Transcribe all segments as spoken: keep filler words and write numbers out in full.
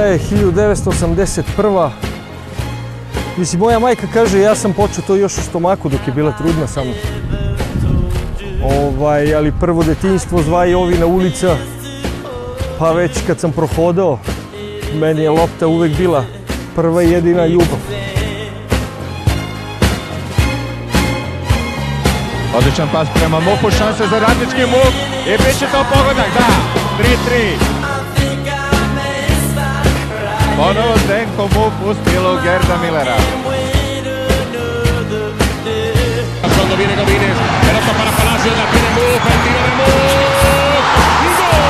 je hiljadu devetsto osamdeset prva. Mislim, moja majka kaže, ja sam počeo to još u stomaku dok je bila trudna sa mnom. Ovaj, ali prvo detinjstvo Zvajovina ulica, pa već kad sam prohodao, meni je lopta uvek bila prva i jedina ljubav. Odličan pas prema Mufu, šanse za radnički Muf i bit će to pogodak, da, tri tri. Ponovo Zdenko Muf u stilu Gerda Millera. Cuando viene Godínez, pelota para Palacios, la tiene Muf, el tiro de Muf, y gol.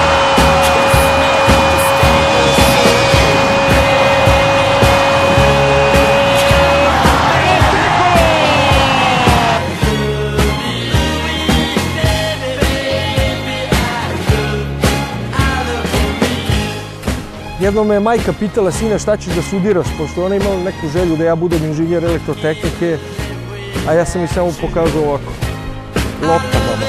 Jednom me je majka pitala, sine, šta ćeš da studiraš, pošto ona imala neku želju da ja budem inženjer elektrotehnike, a ja sam mi samo pokazao ovako, lopta, baba.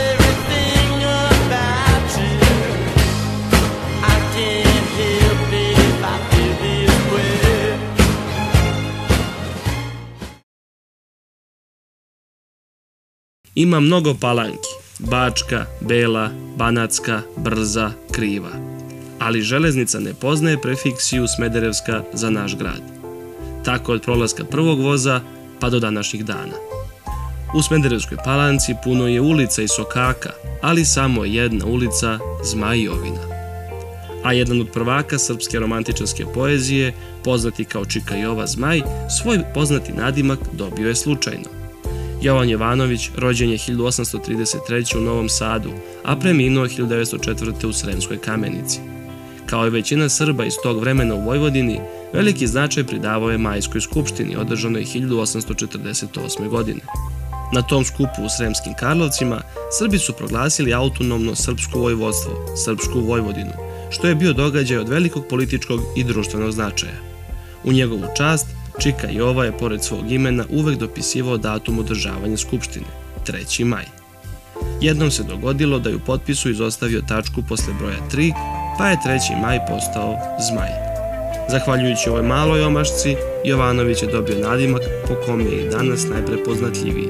Ima mnogo palanki, Bačka, Bela, Banatska, Brza, Kriva. Ali železnica ne poznaje prefiksiju Smederevska za naš grad. Tako od prolaska prvog voza pa do današnjih dana. U Smederevskoj Palanci puno je ulica i sokaka, ali samo jedna ulica Zmajovina. A jedan od prvaka srpske romantičarske poezije, poznati kao Čika Jova Zmaj, svoj poznati nadimak dobio je slučajno. Jovan Jovanović rođen je hiljadu osamsto trideset treće. u Novom Sadu, a preminuo hiljadu devetsto četvrte. u Sremskoj Kamenici. Kao i većina Srba iz tog vremena u Vojvodini, veliki značaj pridavao je Majskoj skupštini, održanoj hiljadu osamsto četrdeset osme. godine. Na tom skupu u Sremskim Karlovcima Srbi su proglasili autonomno srpsko vojvodstvo, Srpsku Vojvodinu, što je bio događaj od velikog političkog i društvenog značaja. U njegovu čast, Čika Jova je pored svog imena uvek dopisivao datum održavanja skupštine, treći maj. Jednom se dogodilo da je u potpisu izostavio tačku posle broja tri, pa je treći maj postao Zmaj. Zahvaljujući ovoj maloj omašci, Jovanović je dobio nadimak po kome je i danas najprepoznatljiviji.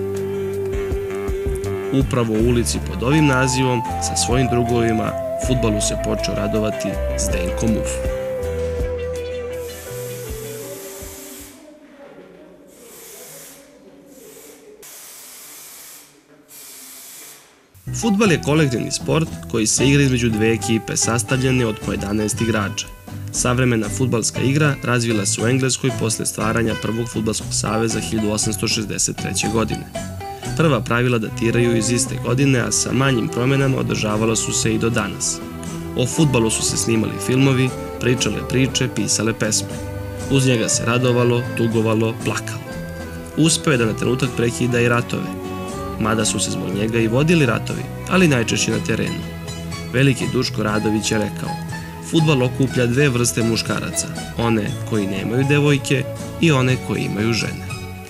Upravo u ulici pod ovim nazivom, sa svojim drugovima, fudbalu se počeo radovati Zdenko Muf. Fudbal je kolektivni sport koji se igra između dve ekipe sastavljene od po jedanaest igrača. Savremena fudbalska igra razvila se u Engleskoj posle stvaranja prvog fudbalskog saveza hiljadu osamsto šezdeset treće. godine. Prva pravila datiraju iz iste godine, a sa manjim promenama održavala su se i do danas. O fudbalu su se snimali filmovi, pričale priče, pisale pesme. Uz njega se radovalo, tugovalo, plakalo. Uspeo je da na trenutak prekida i ratove, mada su se zbog njega i vodili ratovi, ali najčešće na terenu. Veliki Duško Radović je rekao: fudbal okuplja dve vrste muškaraca, one koji nemaju devojke i one koji imaju žene.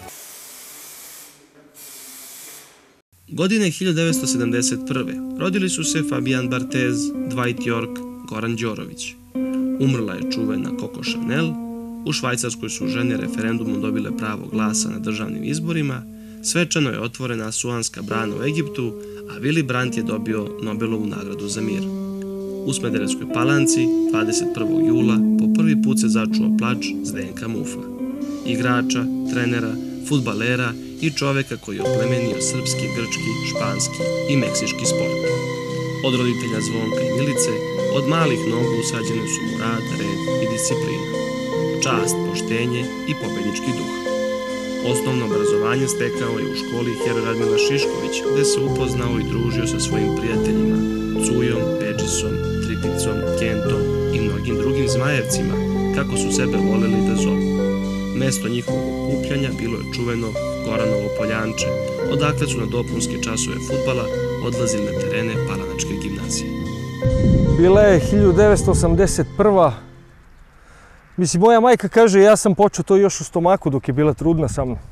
Godine hiljadu devetsto sedamdeset prve. rodili su se Fabian Barthez, Dwight York, Goran Đorović. Umrla je čuvena Coco Chanel, u Švajcarskoj su žene referendumom dobile pravo glasa na državnim izborima, svečano je otvorena Asuanska brana u Egiptu, a Willy Brandt je dobio Nobelovu nagradu za mir. U Smederevskoj Palanci, dvadeset prvog jula, po prvi put se začuo plač Zdenka Mufa. Igrača, trenera, fudbalera i čoveka koji je oplemenio srpski, grčki, španski i meksički sport. Od roditelja Zvonka i Milice, od malih nogu usađene su mu rad, red i disciplina. Čast, poštenje i pobednički duh. Osnovno obrazovanje stekao je u školi Heroj Radmila Šišković, gde se upoznao i družio sa svojim prijateljima Cujom, Bedžisom, Tripicom, Kentom i mnogim drugim zmajevcima, kako su sebe voleli da zovu. Mesto njihovog okupljanja bilo je čuveno Goranovo Poljanče, odakle su na dopunske časove fudbala odlazili na terene Palanačke gimnazije. Bila je hiljadu devetsto osamdeset prva. Mislim, moja majka kaže, ja sam počeo to još u stomaku dok je bila trudna sa mnom.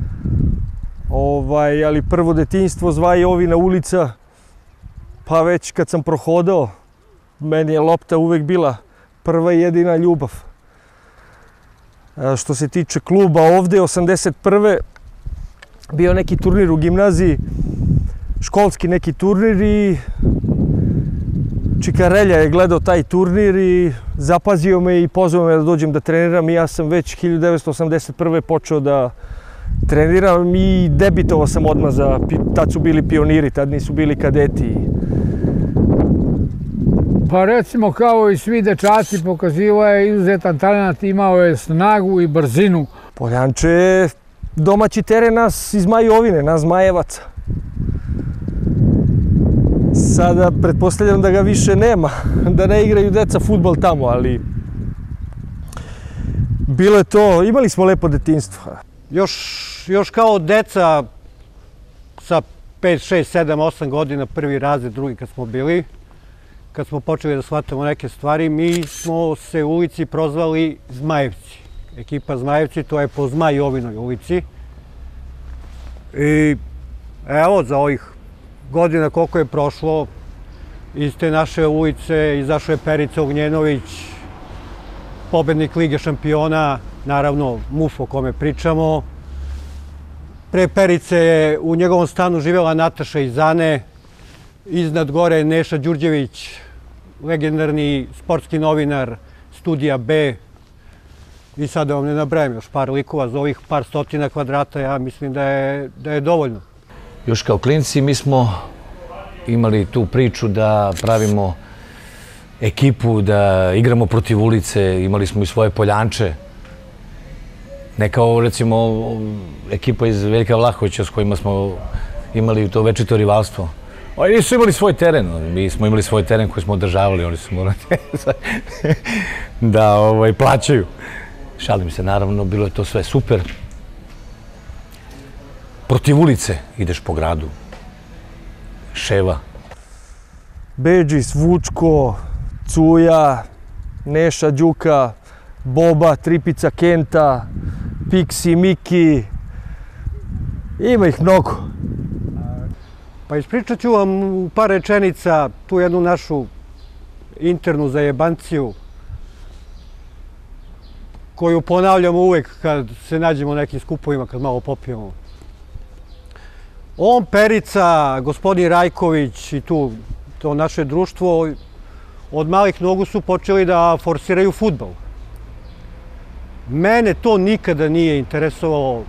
Ovaj, ali prvo detinjstvo Zvajovina ulica, pa već kad sam prohodao, meni je lopta uvek bila prva i jedina ljubav. Što se tiče kluba ovde, osamdeset prve bio neki turnir u gimnaziji, školski neki turnir i Čikarelja je gledao taj turnir i zapazio me i pozvao me da dođem da treniram i ja sam već hiljadu devetsto osamdeset prve počeo da treniram i debitovao sam odmah za, tad su bili pioniri, tad nisu bili kadeti. Pa recimo kao i svi dečaci pokazivao je izuzetan talent, imao je snagu i brzinu. Poljanče je domaći teren nas iz Zmajovine, nas Zmajevaca. Sada pretpostavljam da ga više nema, da ne igraju deca fudbal tamo, ali bilo je to, imali smo lepo detinjstvo. Još, još kao deca sa pet, šest, sedam, osam godina, prvi razred, drugi kad smo bili, kad smo počeli da shvatamo neke stvari, mi smo se u ulici prozvali Zmajevci. Ekipa Zmajevci, to je po Zmajovinoj ulici. I evo, za ovih godina koliko je prošlo, iz te naše ulice izašao je Perica Ognjenović, pobednik Lige šampiona, naravno Muf o kome pričamo. Pre Perice je u njegovom stanu živjela Nataša iz Ane, iznad gore Neša Đurđević, legendarni sportski novinar Studija B. I sad da vam ne nabrajam još par likova za ovih par stotina kvadrata, ja mislim da je, da je dovoljno. Još kao klinci mi smo imali tu priču da pravimo ekipu, da igramo protiv ulice, imali smo i svoje poljanče. Ne kao recimo ekipa iz Veljka Vlahovića s kojima smo imali to večito rivalstvo. Oni nisu imali svoj teren, mi smo imali svoj teren koji smo održavali, oni su morali da ovaj, plaćaju. Šalim se, naravno, bilo je to sve super. Protiv ulice ideš po gradu. Ševa. Bedžis, Vučko, Cuja, Neša Đuka, Boba, Tripica Kenta, Piksi, Miki. Ima ih mnogo. Pa ispričat ću vam u par rečenica tu jednu našu internu zajebanciju koju ponavljamo uvek kad se nađemo u nekim skupovima, kad malo popijemo. On, Perica, gospodin Rajković i tu to naše društvo od malih nogu su počeli da forsiraju fudbal. Mene to nikada nije interesovalo.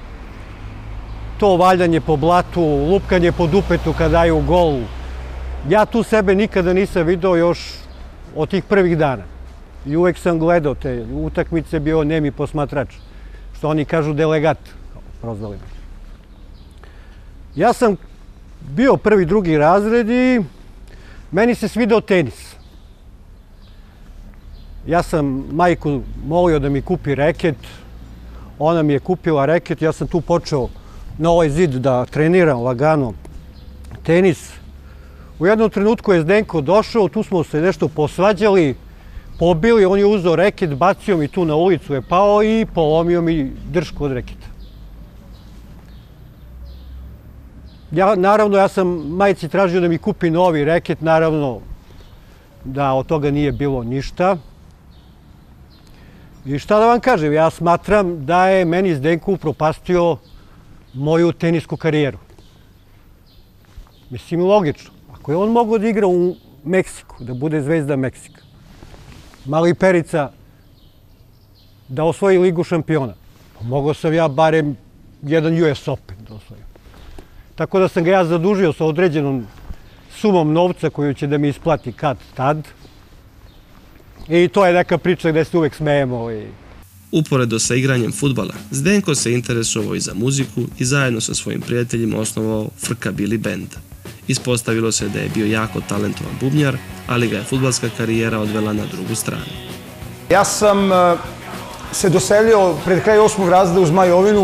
To valjanje po blatu, lupkanje po dupetu kad daju gol. Ja tu sebe nikada nisam video još od tih prvih dana. I uvek sam gledao te utakmice, bio nemi posmatrač. Što oni kažu delegat, prozvali me. Ja sam bio prvi, drugi razred i meni se svidao tenis. Ja sam majku molio da mi kupi reket, ona mi je kupila reket, ja sam tu počeo na ovaj zid da treniram lagano tenis. U jednom trenutku je Zdenko došao, tu smo se nešto posvađali, pobili, on je uzeo reket, bacio mi tu na ulicu, je pao i polomio mi dršku od reketa. Ja, naravno, ja sam majci tražio da mi kupi novi reket, naravno da od toga nije bilo ništa. I šta da vam kažem, ja smatram da je meni Zdenko upropastio moju tenisku karijeru. Mislim, logično. Ako je on mogao da igra u Meksiku, da bude zvezda Meksika, mali Perica da osvoji Ligu šampiona, mogao sam ja barem jedan U S Open da osvojim. Tako da sam ga ja zadužio sa određenom sumom novca koju će da mi isplati kad tad. I to je neka priča gde se uvek smejemo. Uporedo sa igranjem fudbala, Zdenko se interesovao i za muziku i zajedno sa svojim prijateljima osnovao Frkabili band. Ispostavilo se da je bio jako talentovan bubnjar, ali ga je fudbalska karijera odvela na drugu stranu. Ja sam se doselio pred kraj osmog razreda u Zmajovinu,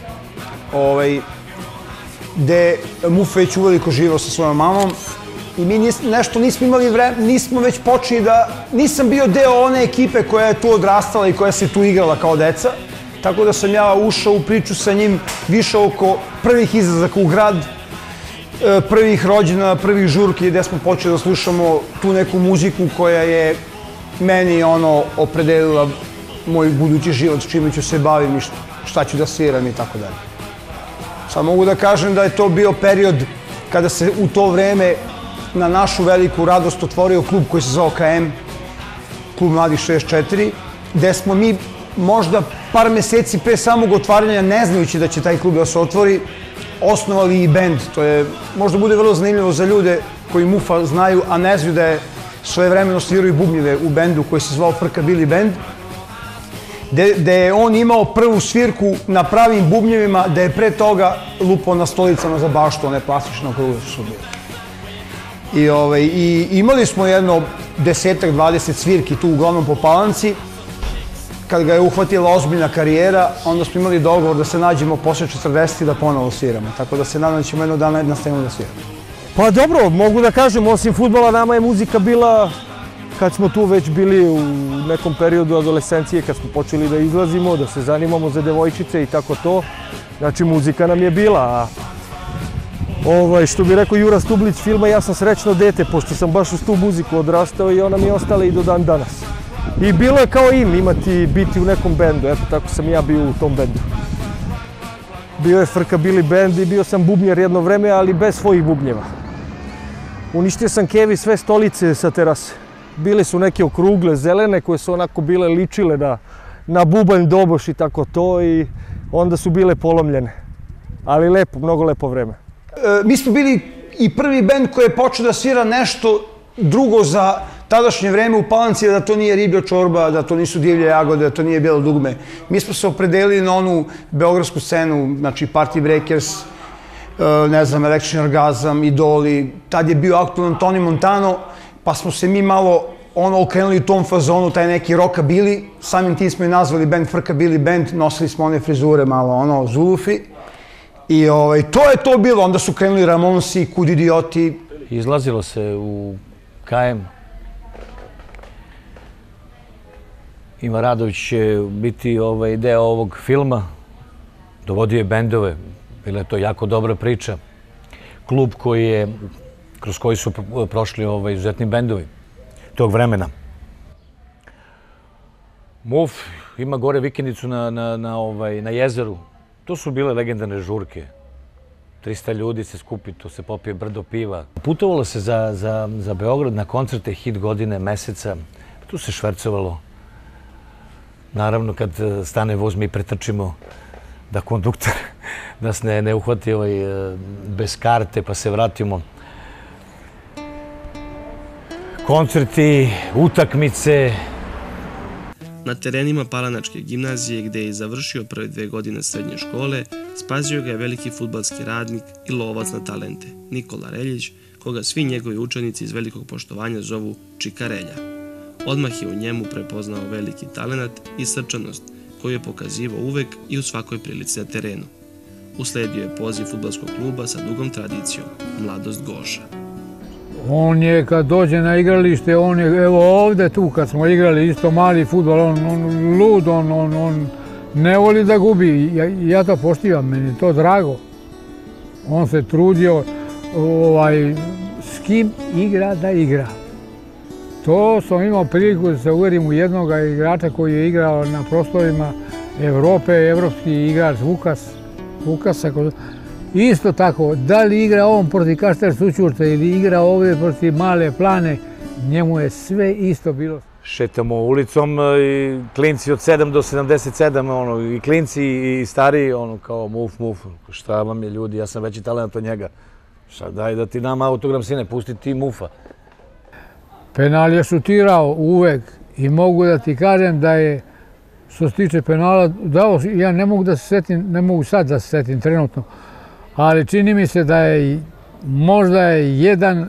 gde Muf već uveliko živao sa svojom mamom i mi nešto nismo imali vreme, nismo već počeli da, nisam bio deo one ekipe koja je tu odrastala i koja se tu igrala kao deca, tako da sam ja ušao u priču sa njim više oko prvih izlazaka u grad, prvih rođena, prvih žurki gde smo počeli da slušamo tu neku muziku koja je meni ono opredelila moj budući život, čime ću se bavim i šta ću da sviram i tako dalje. Sad mogu da kažem da je to bio period kada se u to vreme na našu veliku radost otvorio klub koji se zvao K M, klub Mladih šezdeset četiri, gde smo mi možda par meseci pre samog otvaranja, ne znajući da će taj klub da se otvori, osnovali i bend. To je, možda bude vrlo zanimljivo za ljude koji Mufa znaju, a ne znaju da je svojevremeno svirao i bubnjeve u bendu koji se zvao Frka Billy Band, gde je on imao prvu svirku na pravim bubnjevima, da je pre toga lupao na stolicama za baštu, one plastične okrugle su bile. I imali smo jedno desetak, dvadeset svirki tu uglavnom po Palanci. Kad ga je uhvatila ozbiljna karijera, onda smo imali dogovor da se nađemo posle četrdeset i da ponovo sviramo. Tako da se nadam da ćemo jednog dana nastavimo da sviramo. Pa dobro, mogu da kažem, osim fudbala, nama je muzika bila, kad smo tu već bili u nekom periodu adolescencije, kad smo počeli da izlazimo, da se zanimamo za devojčice i tako to. Znači, muzika nam je bila. Što bi rekao Jura Stublić filma, ja sam srećno dete, pošto sam baš uz tu muziku odrastao i ona mi je ostala i do dan danas. I bilo je kao im, imati, biti u nekom bendu, eto tako sam ja bio u tom bendu. Bio je Frka Billy Band i bio sam bubnjar jedno vreme, ali bez svojih bubnjeva. Uništio sam kevi sve stolice sa terase. Bile su neke okrugle, zelene, koje su onako bile ličile na bubanj, doboš i tako to, i onda su bile polomljene. Ali lepo, mnogo lepo vreme. Mi smo bili i prvi bend koji je počeo da svira nešto drugo za tadašnje vreme u Palanci, da to nije riblja čorba, da to nisu divlje jagode, da to nije bijelo dugme. Mi smo se opredelili na onu beogradsku scenu, znači Party Breakers, ne znam, Električni orgazam, Idoli, tad je bio aktualan Tony Montano, pa smo se mi malo ono okrenuli u tom fazonu, taj neki rockabilly, samim tim smo i nazvali band Frka Billy Band, nosili smo one frizure malo ono zulufi i to je to bilo, onda su krenuli Ramonsi, Kud idioti. Izlazilo se u K M. Ima Radović će biti deo ovog filma, dovodio je bendove, bila je to jako dobra priča. Klub koji je, kroz koji su prošli izuzetni bendovi tog vremena. Muf ima gore vikendicu na jezeru, to su bile legendarne žurke. trista ljudi se skupi, to se popije brdo piva. Putovalo se za Beograd na koncerte hit godine, meseca, tu se švercovalo. Naravno, kad stane voz, mi pretrčimo da konduktor nas ne uhvati bez karte, pa se vratimo. Koncerti, utakmice. Na terenima Palanačke gimnazije, gde je završio prve dve godine srednje škole, spasio ga je veliki fudbalski radnik i lovac na talente, Nikola Reljić, koga svi njegovi učenici iz velikog poštovanja zovu Čika Relja. Odmah je u njemu prepoznao veliki talenat i srčanost, koju je pokazivao uvek i u svakoj prilici na terenu. Usledio je poziv fudbalskog kluba sa dugom tradicijom, Mladost Goša. On je, kad dođe na igralište, on je, evo ovde tu, kad smo igrali isto mali fudbal, on lud, on ne voli da gubi. Ja to poštivam, meni je to drago. On se trudio s kim igra da igra. To sam imao priliku da se uverim u jednog igrača koji je igrao na prostorima Evrope, evropski igrač Vukas. Vukasa. Isto tako, da li igra on protiv Kašter Sućurta ili igra ovdje protiv Male Plane, njemu je sve isto bilo. Šetamo ulicom i klinci od sedam do sedamdeset sedam, i klinci i stariji, kao muf, muf, šta vam je ljudi, ja sam veći talent od njega. Šta, daj da ti dam autogram, sine, pusti ti mufa. Penal je šutirao uvek i mogu da ti kažem da je, što se tiče penala, dao, ja ne mogu da se setim, ne mogu sad da se setim trenutno, ali čini mi se da je možda je jedan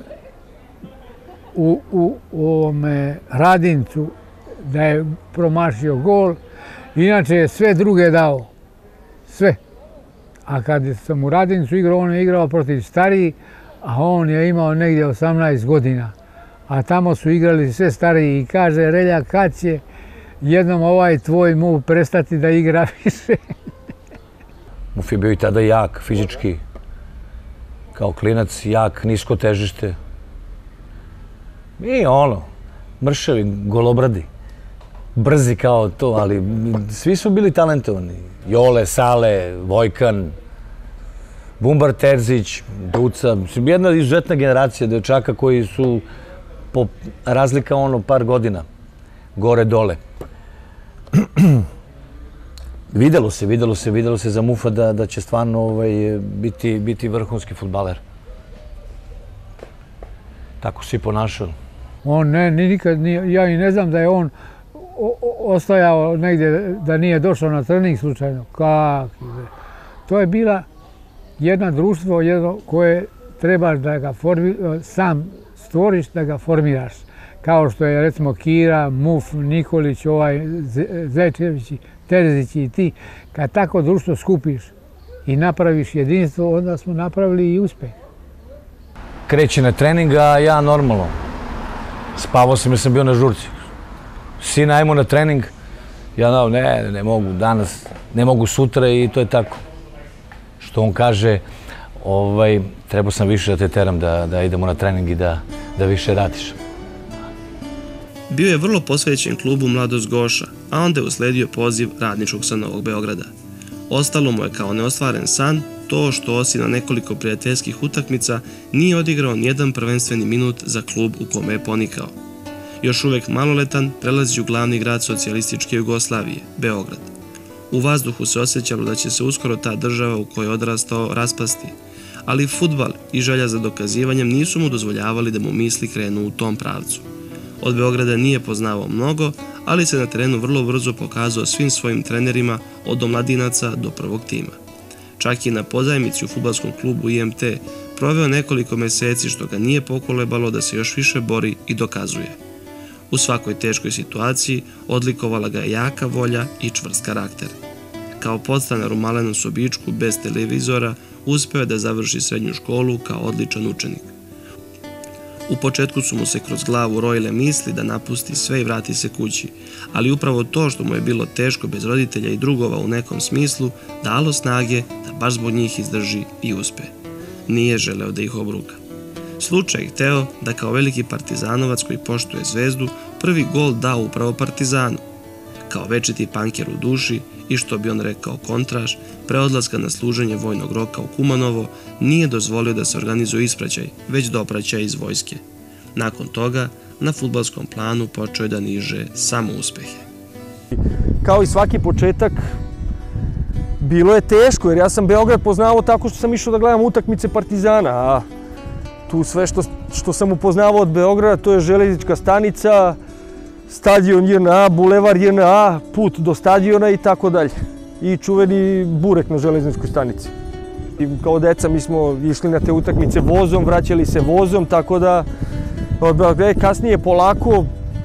u ovome Radincu da je promašio gol, inače je sve druge dao, sve. A kad sam u Radincu igrao, on je igrao protiv stariji, a on je imao negdje osamnaest godina. A tamo su igrali sve stariji i kaže, Relja, kad će jednom ovaj tvoj Muf prestati da igra više? Muf je bio i tada jak, fizički, kao klinac, jak, nisko težište. I ono, mršavi, golobradi. brzi kao to, ali svi su bili talentovani. Jole, Sale, Vojkan, Bumbar Terzić, Duca, jedna izuzetna generacija dečaka koji su po razlika ono par godina, gore dole. Videlo se, videlo se, videlo se za Mufa da, da će stvarno ovaj, biti, biti vrhunski fudbaler. Tako se i ponašao. On ne, ni nikad nije, ja i ne znam da je on o, o, ostajao negdje, da nije došao na trening slučajno. Kak? To je bila jedno društvo jedno koje trebaš da ga formi, sam stvoriš, da ga formiraš. Kao što je recimo Kira, Muf, Nikolić, ovaj, Zečević, Terzić i ti. Kad tako društvo skupiš i napraviš jedinstvo, onda smo napravili i uspeh. Kreće na trening, a ja normalno. Spavao sam jer sam bio na žurci. Sina, ajmo na trening. Ja dao, ne, ne mogu danas, ne mogu sutra i to je tako. Što on kaže, ovaj, trebao sam više da te teram da, da idemo na trening i da, da više radiš. Bio je vrlo posvećen klubu Mladost Goša, a onda je usledio poziv Radničkog sa Novog Beograda. Ostalo mu je kao neostvaren san to što osim na nekoliko prijateljskih utakmica nije odigrao nijedan prvenstveni minut za klub u kome je ponikao. Još uvek maloletan prelazi u glavni grad socijalističke Jugoslavije, Beograd. U vazduhu se osjećalo da će se uskoro ta država u kojoj je odrastao raspasti, ali fudbal i želja za dokazivanjem nisu mu dozvoljavali da mu misli krenu u tom pravcu. Od Beograda nije poznavao mnogo, ali se na terenu vrlo brzo pokazao svim svojim trenerima od omladinaca do prvog tima. Čak i na pozajmici u fudbalskom klubu I M T proveo nekoliko meseci što ga nije pokolebalo da se još više bori i dokazuje. U svakoj teškoj situaciji odlikovala ga je jaka volja i čvrst karakter. Kao podstanar u malenom sobičku bez televizora uspeo je da završi srednju školu kao odličan učenik. U početku su mu se kroz glavu rojile misli da napusti sve i vrati se kući, ali upravo to što mu je bilo teško bez roditelja i drugova u nekom smislu dalo snage da baš zbog njih izdrži i uspe. Nije želeo da ih obruka. Slučaj je hteo da kao veliki partizanovac koji poštuje Zvezdu prvi gol da upravo Partizanu. Kao večiti panker u duši i što bi on rekao kontraš, pre odlaska na služenje vojnog roka u Kumanovo nije dozvolio da se organizuje ispraćaj, već dopraćaj iz vojske. Nakon toga, na fudbalskom planu počeo je da niže samo uspehe. Kao i svaki početak, bilo je teško jer ja sam Beograd poznavao tako što sam išao da gledam utakmice Partizana, a tu sve što, što sam upoznavao od Beograda to je železnička stanica, stadion J N A, bulevar J N A, put do stadiona i tako dalje. I čuveni burek na železničkoj stanici. I kao deca mi smo išli na te utakmice vozom, vraćali se vozom, tako da kasnije polako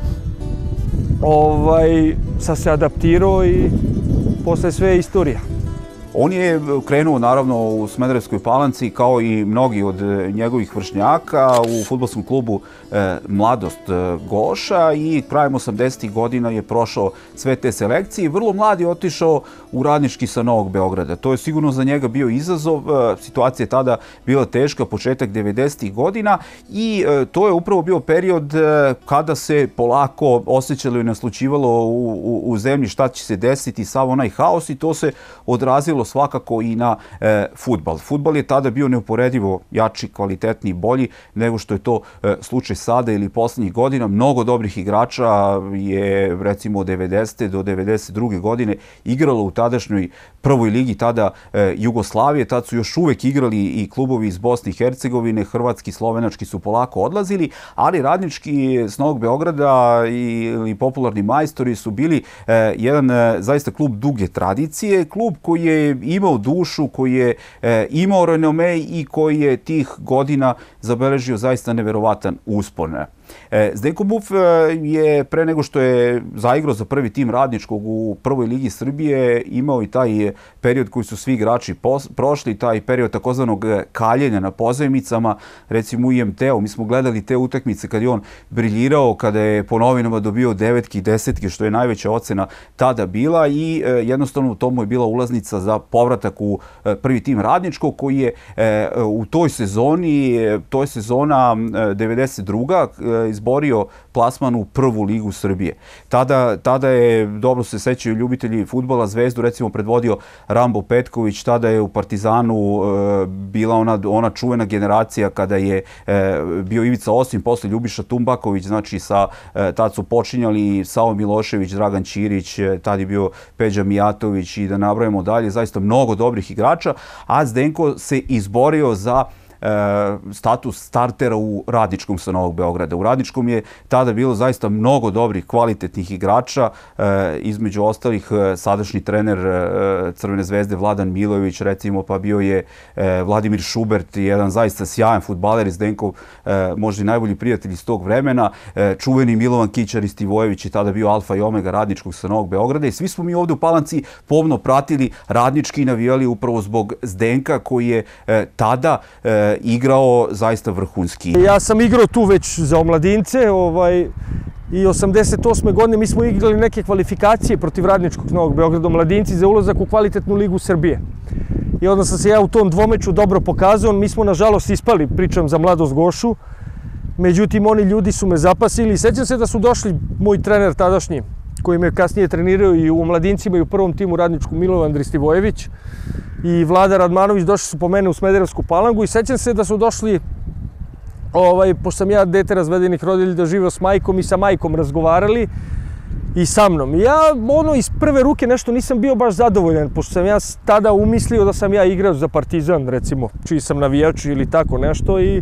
ovaj, sam se adaptirao i posle sve je istorija. On je krenuo naravno u Smederevskoj Palanci kao i mnogi od njegovih vršnjaka u fudbalskom klubu Mladost Goša i krajem osamdesetih godina je prošao sve te selekcije i vrlo mlad je otišao u Radnički sa Novog Beograda. To je sigurno za njega bio izazov, situacija je tada bila teška, početak devedesetih godina i to je upravo bio period kada se polako osjećalo i naslućivalo u, u, u zemlji šta će se desiti, sav onaj haos i to se odrazilo svakako i na e, fudbal. Fudbal je tada bio neuporedivo jači, kvalitetniji, bolji nego što je to e, slučaj sada ili poslednjih godina. Mnogo dobrih igrača je recimo od devedesete do devedeset druge godine igralo u tadašnjoj prvoj ligi, tada e, Jugoslavije. Tad su još uvek igrali i klubovi iz Bosne i Hercegovine, hrvatski, slovenački su polako odlazili, ali Radnički s Novog Beograda ili popularni majstori su bili e, jedan e, zaista klub duge tradicije, klub koji je imao dušu, koji je e, imao renome i koji je tih godina zabeležio zaista neverovatan uspon. E, Zdenko Muf je pre nego što je zaigrao za prvi tim Radničkog u prvoj ligi Srbije imao i taj period koji su svi igrači pos, prošli, taj period takozvanog kaljenja na pozajmicama, recimo u I M T-u. Mi smo gledali te utakmice kad je on briljirao, kada je po novinama dobio devetke i desetke, što je najveća ocena tada bila i e, jednostavno u tomu je bila ulaznica za povratak u e, prvi tim Radničkog koji je e, u toj sezoni, to je sezona e, devedeset druga izborio plasman u prvu ligu Srbije. Tada, tada je, dobro se sećaju ljubitelji fudbala, Zvezdu recimo predvodio Rambo Petković, tada je u Partizanu bila ona, ona čuvena generacija kada je bio Ivica Osim, posle Ljubiša Tumbaković, znači sa, tad su počinjali Savo Milošević, Dragan Ćirić, tad je bio Peđa Mijatović i da nabrojimo dalje, zaista mnogo dobrih igrača, a Zdenko se izborio za status startera u Radničkom sa Novog Beograda. U Radničkom je tada bilo zaista mnogo dobrih, kvalitetnih igrača, između ostalih sadašnji trener Crvene zvezde Vladan Milojević, recimo, pa bio je Vladimir Šubert, jedan zaista sjajan fudbaler, Zdenkov možda i najbolji prijatelj iz tog vremena, čuveni Milovan Kićar iz Tivojević je tada bio alfa i omega Radničkog sa Novog Beograda i svi smo mi ovde u Palanci pomno pratili Radnički i navijali upravo zbog Zdenka koji je tada igrao zaista vrhunski. Ja sam igrao tu već za omladince ovaj, i osamdeset osme godine mi smo igrali neke kvalifikacije protiv Radničkog Novog Beograda omladinci za ulazak u kvalitetnu ligu Srbije. I onda sam se ja u tom dvomeču dobro pokazao, mi smo nažalost ispali, pričam za Mladost Gošu, međutim oni ljudi su me zapasili. Sećam se da su došli moj trener tadašnji, koji me kasnije trenirao i u omladincima i u prvom timu Radničku, Milovan Dristivojević i Vlada Radmanović, došli su po mene u Smederevsku Palanku i sećam se da su došli, ovaj, pošto sam ja dete razvedenih roditelja, da živeo s majkom i sa majkom razgovarali i sa mnom. I ja ono iz prve ruke nešto nisam bio baš zadovoljan, pošto sam ja tada umislio da sam ja igrao za Partizan, recimo, čiji sam navijač ili tako nešto i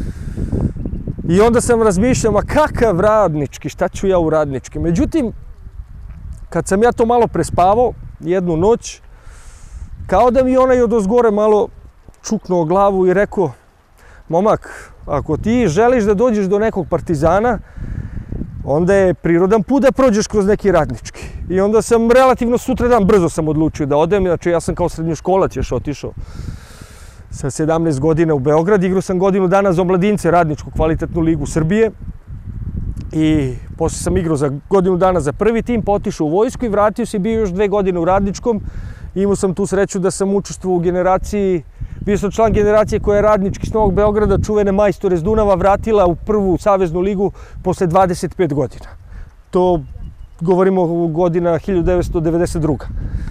i onda sam razmišljao, ma kakav Radnički, šta ću ja u Radnički? Međutim, kad sam ja to malo prespavao, jednu noć, kao da mi onaj odozgore malo čuknuo glavu i rekao, momak, ako ti želiš da dođeš do nekog Partizana, onda je prirodan put da prođeš kroz neki Radnički. I onda sam relativno sutradan brzo sam odlučio da odem, znači ja sam kao srednjoškolac još otišao sa sedamnaest godina u Beograd, igrao sam godinu dana za omladince Radničku kvalitetnu ligu Srbije i posle sam igrao za godinu dana za prvi tim, pa otišao u vojsku i vratio se i bio još dve godine u Radničkom. Imao sam tu sreću da sam učestvovao u generaciji, bio sam član generacije koja je Radnički s Novog Beograda, čuvene majstore s Dunava, vratila u prvu saveznu ligu posle dvadeset pet godina. To govorimo o godina hiljadu devetsto devedeset druga.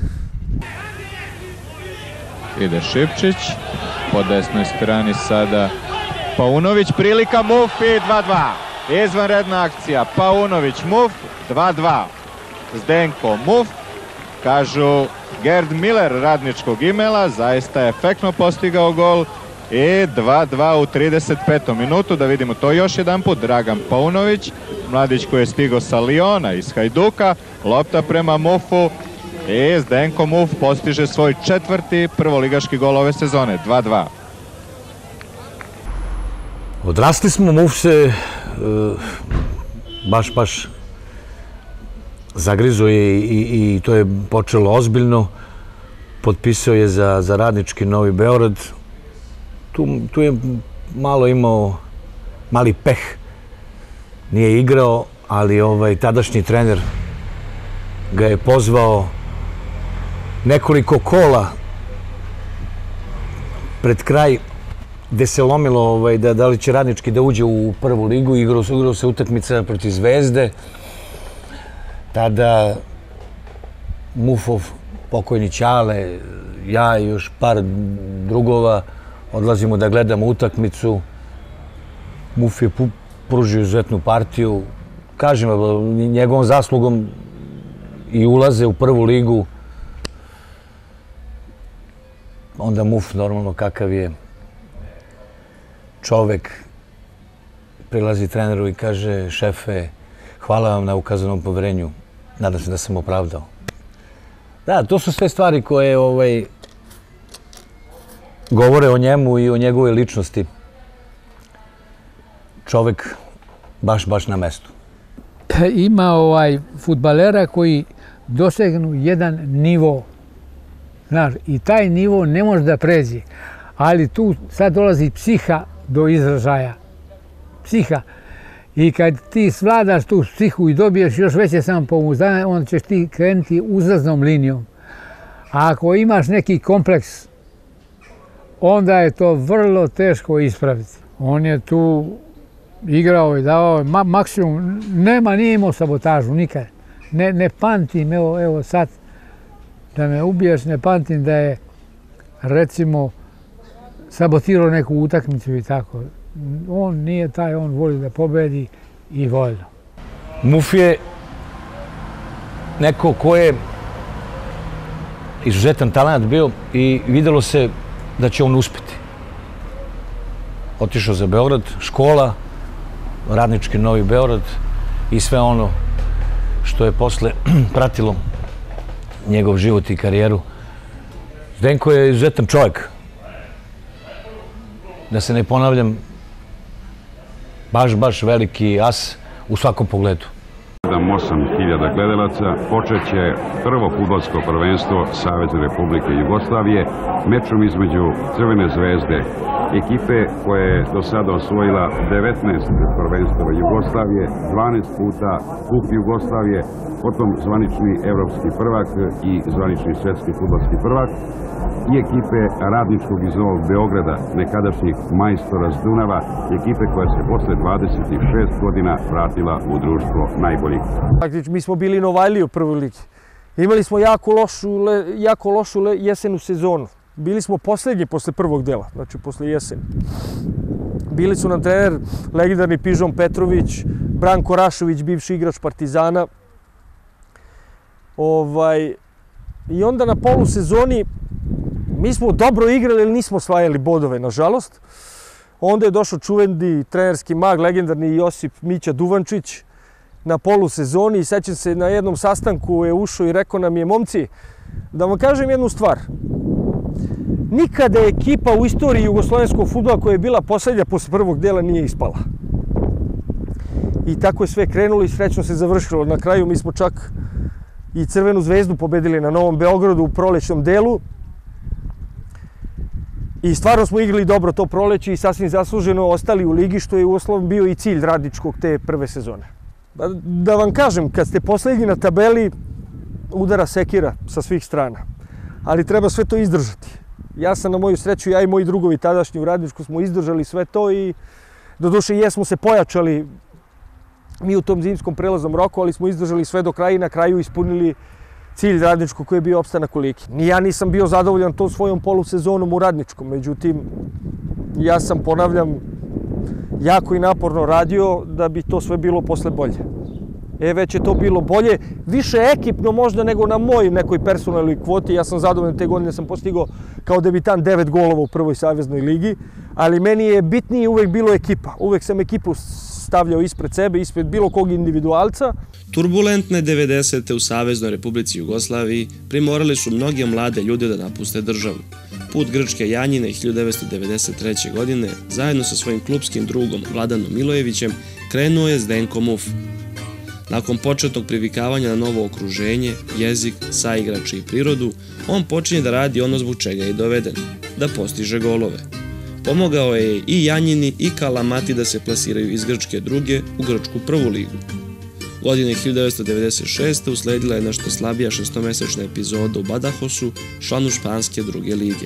Ide Šipčić, po desnoj strani sada Paunović, prilika, Muf i dva dva. Izvanredna akcija, Paunović, Muf, dva dva. Zdenko, Muf, kažu Gerd Miller Radničkog imela, zaista je efektno postigao gol i dva dva u trideset petom minutu. Da vidimo to još jedan put, Dragan Paunović, mladić koji je stigao sa Liona iz Hajduka, lopta prema Mufu i Zdenko Muf postiže svoj četvrti prvoligaški gol ove sezone, dva dva. Odrasli smo, Muf se baš, baš zagrizo je i, i to je počelo ozbiljno. Potpisao je za, za Radnički Novi Beograd. Tu, tu je malo imao mali peh. Nije igrao, ali ovaj tadašnji trener ga je pozvao nekoliko kola pred kraj gde se lomilo ovaj, da, da li će Radnički da uđe u prvu ligu. Igrao, igrao se utakmica protiv Zvezde. Tada Mufov, pokojni Ćale, ja i još par drugova odlazimo da gledamo utakmicu. Muf je pružio izuzetnu partiju. Kažem, njegovom zaslugom i ulaze u prvu ligu. Onda Muf, normalno kakav je čovek, prilazi treneru i kaže, šefe, hvala vam na ukazanom poverenju. Nadam se da sam opravdao. Da, to su sve stvari koje ovaj, govore o njemu i o njegovoj ličnosti. Čovek baš, baš na mestu. Ima ovaj fudbalera koji dosegnu jedan nivo. Znaš, i taj nivo ne može da pređe. Ali tu sad dolazi psiha do izražaja. Psiha. I kad ti svladaš tu psihu i dobiješ još veće samopouzdanje, onda ćeš ti krenuti uzlaznom linijom. A ako imaš neki kompleks, onda je to vrlo teško ispraviti. On je tu igrao i davao ma, maksimum, nema, nije imao sabotažu, nikad. Ne, ne pamtim, evo, evo sad, da me ubiješ, ne pamtim da je, recimo, sabotirao neku utakmicu i tako. On nije taj, on voli da pobedi i voljno. Muf je neko ko je izuzetan talent bio i videlo se da će on uspjeti. Otišao za Beograd, škola, Radnički Novi Beograd i sve ono što je posle pratilo njegov život i karijeru. Zdenko je izuzetan čovjek. Da se ne ponavljam, baš, baš veliki as u svakom pogledu. osam hiljada gledalaca počet će prvo fudbalsko prvenstvo Savezne Republike Jugoslavije mečom između Crvene zvezde, ekipe koja je do sada osvojila devetnaest prvenstava Jugoslavije, dvanaest puta Kup Jugoslavije, potom zvanični evropski prvak i zvanični svetski fudbalski prvak, i ekipe Radničkog iz Novog Beograda, nekadašnjih majstora s Dunava, ekipe koja se posle dvadeset šest godina vratila u društvo najboljih. Mi smo bili Novajlije u prvoj ligi. Imali smo jako lošu, jako lošu jesenu sezonu. Bili smo posljednji posle prvog dela, znači posle jeseni. Bili su nam trener legendarni Pižon Petrović, Branko Rašović, bivši igrač Partizana. Ovaj, I onda na polusezoni mi smo dobro igrali, ali nismo osvajali bodove, nažalost. Onda je došao čuveni trenerski mag, legendarni Josip Mića Duvančić, na polusezoni i sećam se na jednom sastanku je ušao i rekao nam je: momci, da vam kažem jednu stvar. Nikada ekipa u istoriji jugoslovenskog fudbala koja je bila posljednja posle prvog dela nije ispala. I tako je sve krenulo i srećno se završilo. Na kraju mi smo čak i Crvenu zvezdu pobedili na Novom Beogradu u prolećnom delu. I stvarno smo igrali dobro to proleće i sasvim zasluženo ostali u ligi, što je uostalom bio i cilj Radničkog te prve sezone. Da vam kažem, kad ste poslednji na tabeli, udara sekira sa svih strana. Ali treba sve to izdržati. Ja sam na moju sreću, ja i moji drugovi tadašnji u Radničku smo izdržali sve to i doduše jesmo se pojačali mi u tom zimskom prelaznom roku, ali smo izdržali sve do kraja i na kraju ispunili cilj Radničkog koji je bio opstanak u ligi. Ni ja nisam bio zadovoljan tom svojom polusezonom u Radničkom, međutim, ja sam, ponavljam, jako i naporno radio da bi to sve bilo posle bolje. E, već je to bilo bolje, više ekipno možda nego na moj nekoj personalnoj kvoti. Ja sam zadovoljan, te godine sam postigao kao debitant devet golova u prvoj saveznoj ligi, ali meni je bitnije uvek bilo ekipa. Uvek sam ekipu stavljao ispred sebe, ispred bilo kog individualca. Turbulentne devedesete u Saveznoj Republici Jugoslaviji primorali su mnoge mlade ljude da napuste državu. Put grčke Janjine hiljadu devetsto devedeset treće. godine zajedno sa svojim klupskim drugom Vladanom Milojevićem krenuo je Zdenko Muf. Nakon početnog privikavanja na novo okruženje, jezik, saigrače i prirodu, on počinje da radi ono zbog čega je doveden, da postiže golove. Pomogao je i Janjini i Kalamati da se plasiraju iz grčke druge u grčku prvu ligu. Godine hiljadu devetsto devedeset šeste. usledila je nešto slabija šestomesečna epizoda u Badajosu, članu španske druge lige.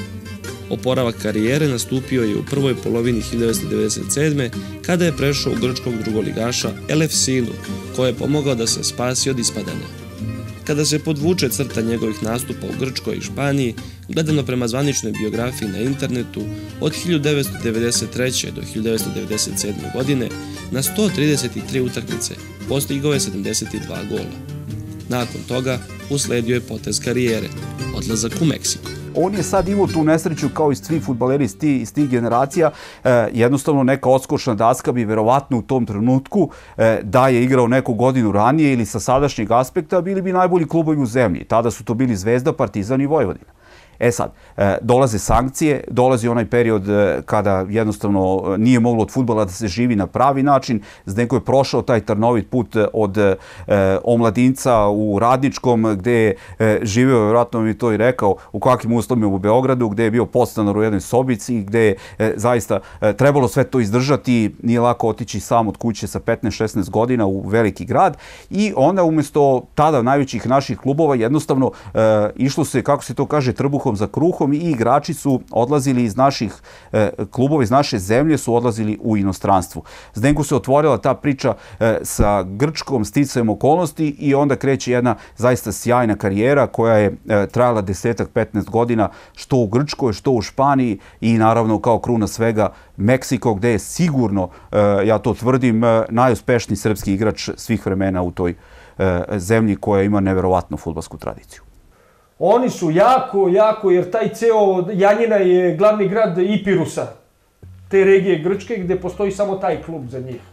Oporavak karijere nastupio je u prvoj polovini hiljadu devetsto devedeset sedme. kada je prešao u grčkog drugoligaša El Efsinu, koji je pomogao da se spasi od ispadanja. Kada se podvuče crta njegovih nastupa u Grčkoj i Španiji, gledano prema zvaničnoj biografiji na internetu, od hiljadu devetsto devedeset treće. do hiljadu devetsto devedeset sedme. godine na sto trideset tri utakmice postigao je sedamdeset dva gola. Nakon toga usledio je potez karijere, odlazak u Meksiko. On je sad imao tu nesreću kao i svi fudbaleri iz tih, iz tih generacija. E, jednostavno neka odskočna daska bi verovatno u tom trenutku e, da je igrao neku godinu ranije ili sa sadašnjeg aspekta bili bi najbolji klubovi u zemlji. Tada su to bili Zvezda, Partizan i Vojvodina. E sad, e, dolaze sankcije, dolazi onaj period e, kada jednostavno nije moglo od fudbala da se živi na pravi način. Zdenko je prošao taj trnovit put od e, omladinca u Radničkom, gde je e, živeo, vjerojatno mi to i rekao, u kakvim uslovima u Beogradu, gde je bio podstanar u jednoj sobici, gde je e, zaista e, trebalo sve to izdržati. Nije lako otići sam od kuće sa petnaest šesnaest godina u veliki grad. I onda umjesto tada najvećih naših klubova jednostavno e, išlo se, kako se to kaže, trbuhom za kruhom i igrači su odlazili iz naših klubova, iz naše zemlje su odlazili u inostranstvu. Zdenku se otvorila ta priča sa Grčkom, sticajem okolnosti i onda kreće jedna zaista sjajna karijera koja je trajala desetak, petnaest godina, što u Grčkoj, što u Španiji i naravno kao kruna svega Meksiko, gde je sigurno, ja to tvrdim, najuspešniji srpski igrač svih vremena u toj zemlji koja ima neverovatnu fudbalsku tradiciju. Oni su jako, jako, jer taj ceo Janjina je glavni grad Ipirusa, te regije Grčke, gde postoji samo taj klub za njih.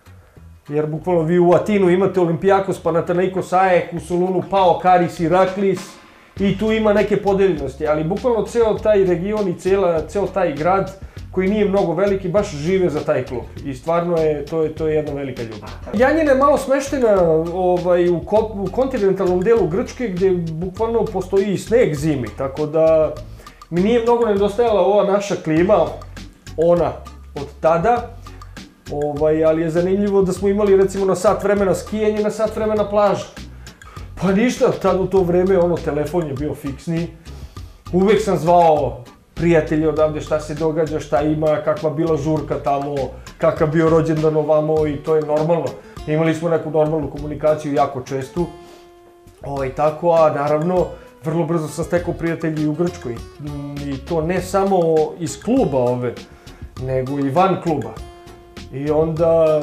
Jer bukvalno vi u Atinu imate Olimpijakos, Panathinaikos, Ajek, u Solunu Pao, Karis, Iraklis i tu ima neke podeljenosti, ali bukvalno ceo taj region i ceo taj grad koji nije mnogo veliki, baš žive za taj klub. I stvarno je, to je, to je jedna velika ljubav. Janjina je malo smeštena ovaj, u, ko, u kontinentalnom delu Grčke, gdje bukvalno postoji i sneg zimi, tako da mi nije mnogo nedostajala ova naša klima, ona od tada, ovaj, ali je zanimljivo da smo imali recimo na sat vremena skijanje, na sat vremena plaža. Pa ništa, tad u to vreme ono, telefon je bio fiksni, uvek sam zvao prijatelji odavde šta se događa, šta ima, kakva bila žurka tamo, kakav bio rođendan ovamo i to je normalno. Imali smo neku normalnu komunikaciju jako čestu. Ovaj, tako, a naravno, vrlo brzo sam stekao prijatelji u Grčkoj. I to ne samo iz kluba ove, nego i van kluba. I onda,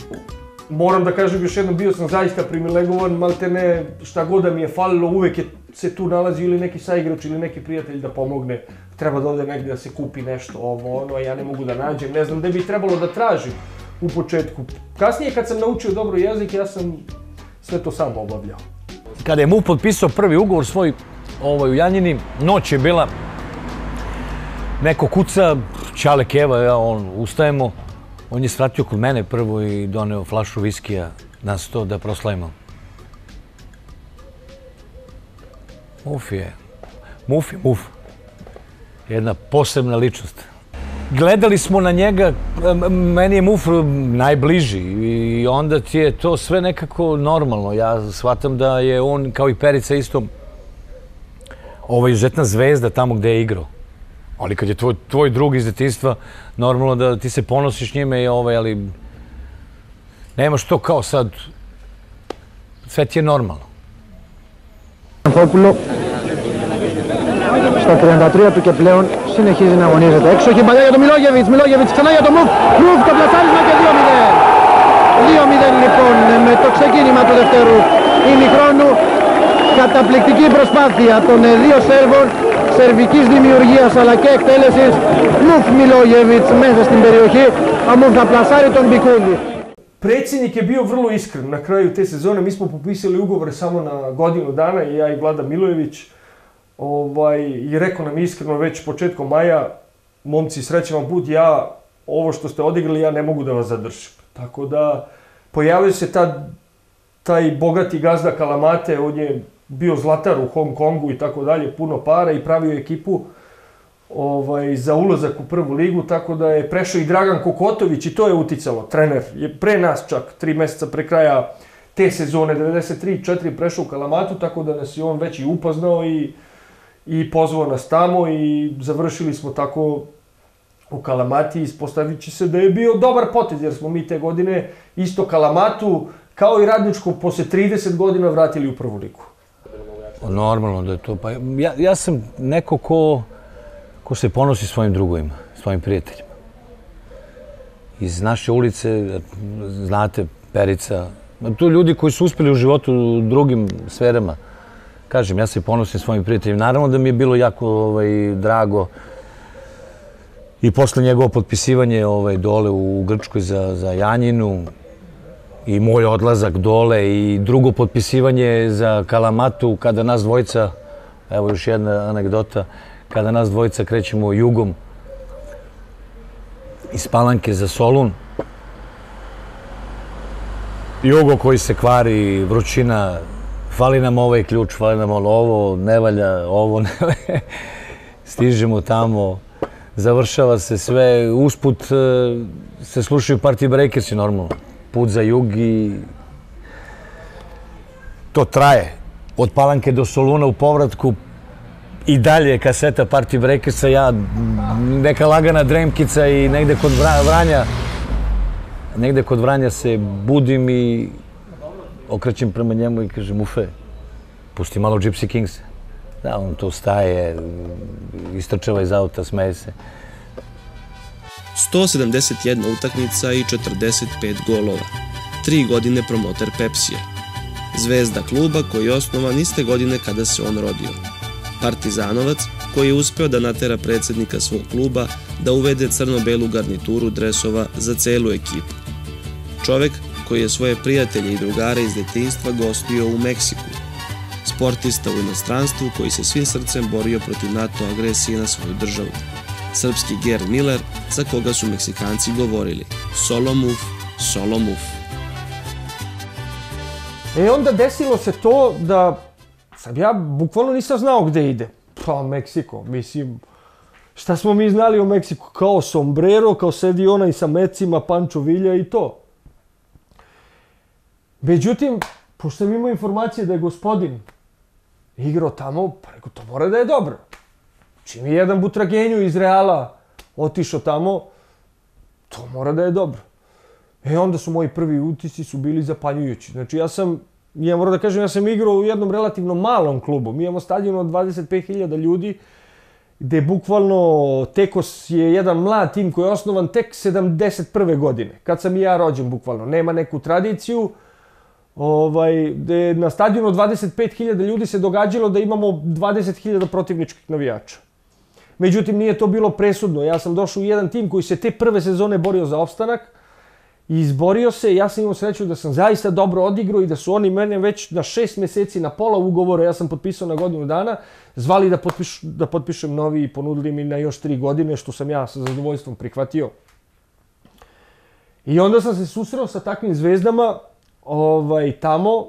moram da kažem još jednom, bio sam zaista privilegovan, maltene šta god da mi je falilo, uvek je se tu nalazi ili neki saigrač ili neki prijatelj da pomogne. Treba da ode negde da se kupi nešto, ovo, ono, a ja ne mogu da nađem, ne znam gde bi trebalo da tražim u početku. Kasnije kad sam naučio dobro jezik, ja sam sve to sam obavljao. Kada je Muf potpisao prvi ugovor svoj ovaj, u Janjini, noć je bila, neko kuca, Ćale Keva, ja, on, ustajemo, on je svratio kod mene prvo i doneo flašu viskija na sto da proslavimo. Muf je, Muf je Muf. Jedna posebna ličnost. Gledali smo na njega, meni je Muf najbliži i onda ti je to sve nekako normalno. Ja shvatam da je on, kao i Perica, isto ovaj izuzetna zvezda tamo gde je igrao. Ali kad je tvoj, tvoj drug iz detinjstva, normalno da ti se ponosiš njime, i ovaj, ali nemaš to kao sad, sve ti je normalno. Στα τριάντα τρία του και πλέον συνεχίζει να αγωνίζεται. Έξοχη παλιά για τον Μιλόγεβιτς, Μιλόγεβιτς ξανά για τον Μουφ. Μουφ το πλασάρισμα και δύο μηδέν. δύο μηδέν λοιπόν με το ξεκίνημα του δευτέρου ημιχρόνου. Καταπληκτική προσπάθεια των δύο Σέρβων, σερβικής δημιουργίας αλλά και εκτέλεσης. Μουφ Μιλόγεβιτς μέσα στην περιοχή. Ο Μουφ θα πλασάρει τον Μπικούδη. Predsjednik je bio vrlo iskren na kraju te sezone. Mi smo popisali ugovore samo na godinu dana, i ja i Vlada Milojević. Ovaj, i rekao nam iskreno već početkom maja, momci, srećan vam put, ja ovo što ste odigrali, ja ne mogu da vas zadržim. Tako da pojavio se tad, taj bogati gazda Kalamate, on je bio zlatar u Hong Kongu i tako dalje, puno para, i pravio ekipu ovaj, za ulazak u prvu ligu, tako da je prešao i Dragan Kokotović i to je uticalo. Trener je pre nas čak, tri meseca pre kraja te sezone, devedeset tri četiri prešao u Kalamatu, tako da nas je on već i upoznao i i pozvao nas tamo i završili smo tako u Kalamati. Ispostavit će se da je bio dobar potez, jer smo mi te godine isto Kalamatu, kao i Radničko, posle trideset godina vratili u prvu ligu. Normalno da je to, pa ja, ja sam neko ko, ko se ponosi svojim drugovima, svojim prijateljima. Iz naše ulice, znate, Perica, tu ljudi koji su uspeli u životu u drugim sferama. Kažem, ja se ponosim svojim prijateljima. Naravno da mi je bilo jako ovaj, drago i posle njegovo potpisivanje ovaj, dole u Grčkoj za, za Janjinu i moj odlazak dole i drugo potpisivanje za Kalamatu kada nas dvojica, evo još jedna anegdota, kada nas dvojica krećemo jugom iz Palanke za Solun. Jugo koji se kvari, vrućina, fali nam ovaj ključ, fali nam ovo, ne valja, ovo ne valja. Stižemo tamo, završava se sve, usput se slušaju Party Breakersi normalno. Put za jug i to traje. Od Palanke do Soluna u povratku i dalje kaseta Party Breakersa, ja neka lagana dremkica i negde kod Vranja, negde kod Vranja se budim i okrećem prema njemu i kažem, Mufe, pusti malo Gypsy Kings. Da, on tu staje, istrčeva iz auta, smeje se. sto sedamdeset jedna utakmica i četrdeset pet golova. Tri godine promoter Pepsija. Zvezda kluba koji je osnovan iste godine kada se on rodio. Partizanovac koji je uspeo da natera predsjednika svog kluba da uvede crno-belu garnituru dresova za celu ekipu. Čovek koji je svoje prijatelje i drugare iz detinjstva gostio u Meksiku. Sportista u inostranstvu koji se svim srcem borio protiv NATO agresije na svoju državu. Srpski Gerd Miller, za koga su Meksikanci govorili solo move, solo move. E onda desilo se to da sam ja bukvalno nisam znao gde ide. Pa Meksiko, mislim, šta smo mi znali o Meksiku? Kao sombrero, kao sedi onaj sa mecima, Pancho Villa i to. Međutim, pošto sam imao informacije da je gospodin igrao tamo, pa rekao, to mora da je dobro. Čim je jedan Butragenju iz Reala otišao tamo, to mora da je dobro. E onda su moji prvi utisci su bili zapanjujući. Znači ja sam, ja moram da kažem, ja sam igrao u jednom relativno malom klubu. Mi imamo stadion od dvadeset pet hiljada ljudi, gde bukvalno Tekos je jedan mlad tim koji je osnovan tek sedamdeset prve godine. Kad sam i ja rođen bukvalno. Nema neku tradiciju. Ovaj, gde na stadionu od dvadeset pet hiljada ljudi se događalo da imamo dvadeset hiljada protivničkih navijača. Međutim, nije to bilo presudno. Ja sam došao u jedan tim koji se te prve sezone borio za opstanak i izborio se. Ja sam imao sreću da sam zaista dobro odigrao i da su oni mene već na šest meseci, na pola ugovora, ja sam potpisao na godinu dana, zvali da, potpiš, da potpišem novi i ponudili mi na još tri godine, što sam ja sa zadovoljstvom prihvatio. I onda sam se susreo sa takvim zvezdama ovaj, tamo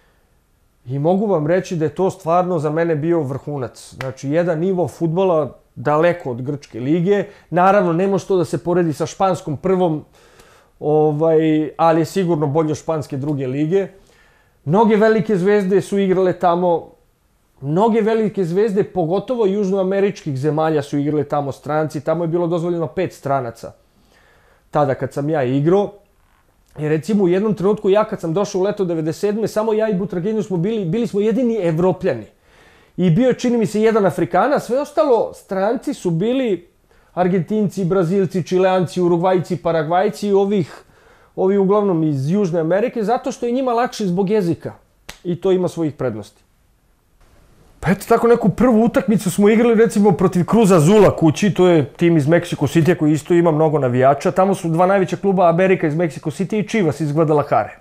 i mogu vam reći da je to stvarno za mene bio vrhunac. Znači, jedan nivo fudbala daleko od grčke lige. Naravno, ne može to da se poredi sa španskom prvom, ovaj, ali je sigurno bolje od španske druge lige. Mnoge velike zvezde su igrale tamo. Mnoge velike zvezde, pogotovo južnoameričkih zemalja, su igrale tamo stranci. Tamo je bilo dozvoljeno pet stranaca. Tada kad sam ja igrao. I recimo u jednom trenutku ja kad sam došao u leto devedeset sedme samo ja i Butragenju smo bili, bili smo jedini Evropljani. I bio je, čini mi se, jedan Afrikana, sve ostalo stranci su bili Argentinci, Brazilci, Čileanci, Urugvajci, Paragvajci i ovih, ovi uglavnom iz Južne Amerike, zato što je njima lakše zbog jezika. I to ima svojih prednosti. Pa eto, tako neku prvu utakmicu smo igrali recimo protiv Cruz Azula kući, to je tim iz Mexico City koji isto ima mnogo navijača. Tamo su dva najveća kluba, Amerika iz Mexico City i Chivas iz Guadalajare.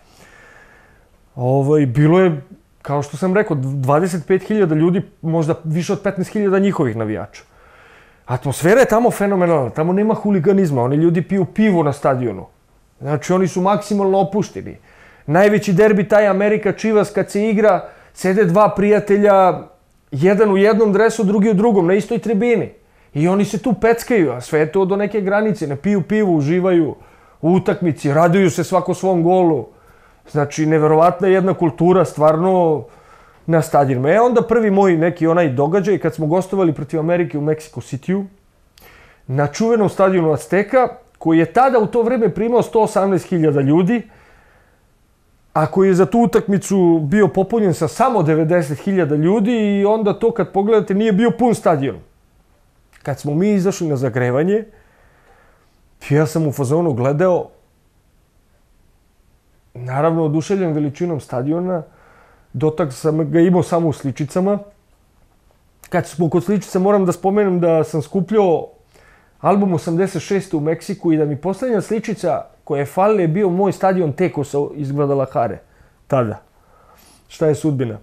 Ovaj, bilo je, kao što sam rekao, dvadeset pet hiljada ljudi, možda više od petnaest hiljada njihovih navijača. Atmosfera je tamo fenomenalna, tamo nema huliganizma, oni ljudi piju pivo na stadionu. Znači, oni su maksimalno opušteni. Najveći derbi, taj Amerika Chivas, kad se igra, sede dva prijatelja, jedan u jednom dresu, drugi u drugom, na istoj tribini. I oni se tu peckaju, a sve je to do neke granice. Ne piju pivo, uživaju u utakmici, raduju se svako svom golu. Znači, neverovatna jedna kultura, stvarno, na stadionima. E onda prvi moj neki onaj događaj, kad smo gostovali protiv Amerike u Mexico City-u, na čuvenom stadionu Azteka, koji je tada u to vreme primao sto osamnaest hiljada ljudi, a koji je za tu utakmicu bio popunjen sa samo devedeset hiljada ljudi i onda to kad pogledate nije bio pun stadion. Kad smo mi izašli na zagrevanje, ja sam u fazonu gledao, naravno oduševljen veličinom stadiona, dotak sam ga imao samo u sličicama. Kad smo kod sličica moram da spomenem da sam skupljao album osamdeset šeste u Meksiku i da mi poslednja sličica koja je falila je bio moj stadion Tekosa iz Guadalajare. Tada. Šta je sudbina?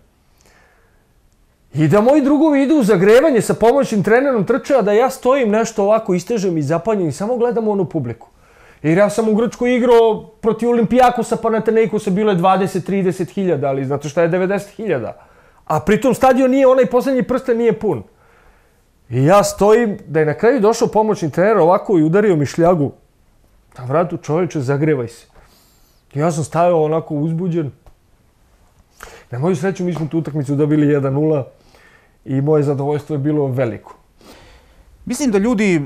I da moji drugovi idu u zagrevanje sa pomoćnim trenerom trče, a da ja stojim nešto ovako istežem i zapanjem i samo gledam onu publiku. Jer ja sam u Grčkoj igrao protiv Olimpijakosa, Panathinaikosa, bilo je dvadeset do trideset hiljada, ali znate šta je devedeset hiljada? A pritom stadion nije, onaj poslednji prsten nije pun. I ja stojim, da je na kraju došao pomoćni trener ovako i udario mi šljagu na vratu, čovječe, zagrevaj se. I ja sam stajao onako uzbuđen. Na moju sreću mi smo tu utakmicu dobili jedan nula i moje zadovoljstvo je bilo veliko. Mislim da ljudi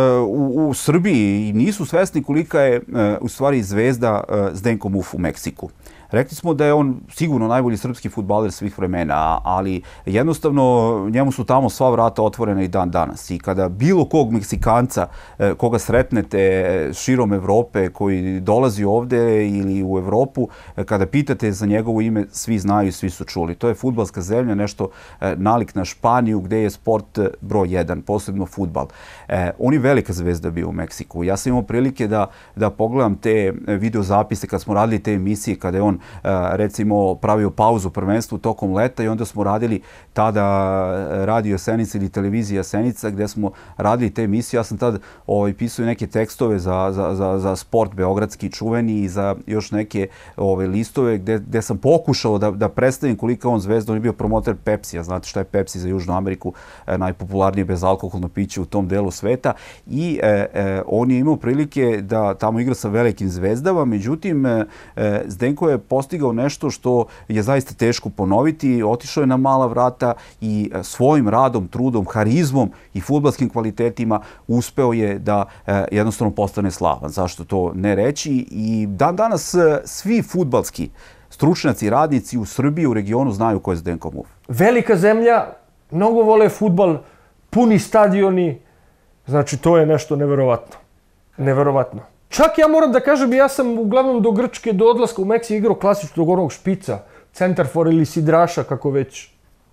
u, u Srbiji nisu svesni kolika je u stvari zvezda Zdenko Muf u Meksiku. Rekli smo da je on sigurno najbolji srpski fudbaler svih vremena, ali jednostavno njemu su tamo sva vrata otvorena i dan danas. I kada bilo kog Meksikanca koga sretnete širom Evrope koji dolazi ovde ili u Evropu, kada pitate za njegovo ime, svi znaju i svi su čuli. To je fudbalska zemlja, nešto nalik na Španiju gde je sport broj jedan, posebno fudbal. On je velika zvezda bio u Meksiku. Ja sam imao prilike da, da pogledam te videozapise kad smo radili te emisije, kada je on recimo pravio pauzu prvenstvu tokom leta i onda smo radili tada Radio Senica ili televizija Senica gde smo radili te emisije. Ja sam tad ovaj, pisao neke tekstove za, za, za, za sport beogradski čuveni i za još neke ovaj, listove gde, gde sam pokušao da, da predstavim kolika on zvezda. On je bio promoter Pepsija, znate šta je Pepsi za Južnu Ameriku, najpopularnije bezalkoholno piće u tom delu sveta i e, e, on je imao prilike da tamo igra sa velikim zvezdama, međutim e, Zdenko je postigao nešto što je zaista teško ponoviti. Otišao je na mala vrata i svojim radom, trudom, harizmom i fudbalskim kvalitetima uspeo je da e, jednostavno postane slavan. Zašto to ne reći? I dan danas svi fudbalski stručnjaci, radnici u Srbiji, u regionu znaju ko je Zdenko Muf. Velika zemlja, mnogo vole fudbal, puni stadioni, znači to je nešto neverovatno. Neverovatno. Čak ja moram da kažem, ja sam uglavnom do Grčke, do odlaska u Meksiju igrao klasičnog onog špica, centarfor ili sidraša, kako već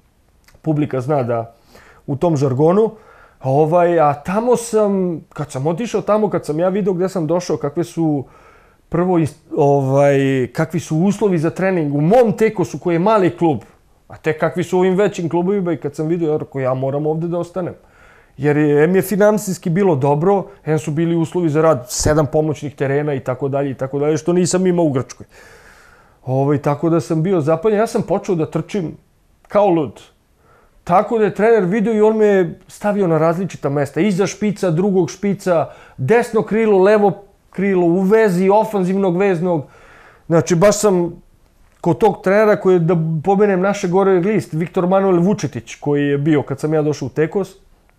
publika zna da u tom žargonu. Ovaj, a tamo sam, kad sam otišao tamo, kad sam ja vidio gde sam došao, kakve su prvo, ovaj, kakvi su uslovi za trening u mom Tekosu koji je mali klub, a te kakvi su u ovim većim klubovima i kad sam vidio, ja rekao, ja moram ovde da ostanem. Jer je, em je finansijski bilo dobro, em su bili uslovi za rad, sedam pomoćnih terena i tako dalje i tako dalje, što nisam imao u Grčkoj. Ovaj, tako da sam bio zapaljen, ja sam počeo da trčim kao lud. Tako da je trener vidio i on me stavio na različita mesta. Iza špica, drugog špica, desno krilo, levo krilo, u vezi, ofanzivnog veznog. Znači, baš sam kod tog trenera koji je, da pomenem naše gore list, Viktor Manuel Vučetić, koji je bio kad sam ja došao u Tekos,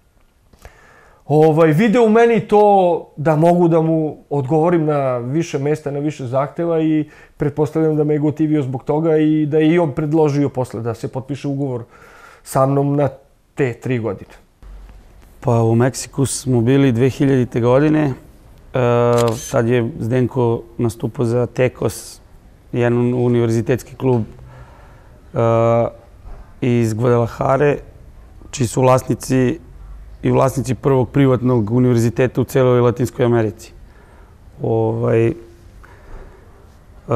ovaj, video u meni to da mogu da mu odgovorim na više mesta, na više zahteva i pretpostavljam da me je gotivio zbog toga i da je i on predložio posle da se potpiše ugovor sa mnom na te tri godine. Pa u Meksiku smo bili dve hiljadite. godine. E, tad je Zdenko nastupao za Tekos, jedan univerzitetski klub e, iz Guadalajare, čiji su vlasnici i vlasnici prvog privatnog univerziteta u celoj Latinskoj Americi. Ovaj, uh,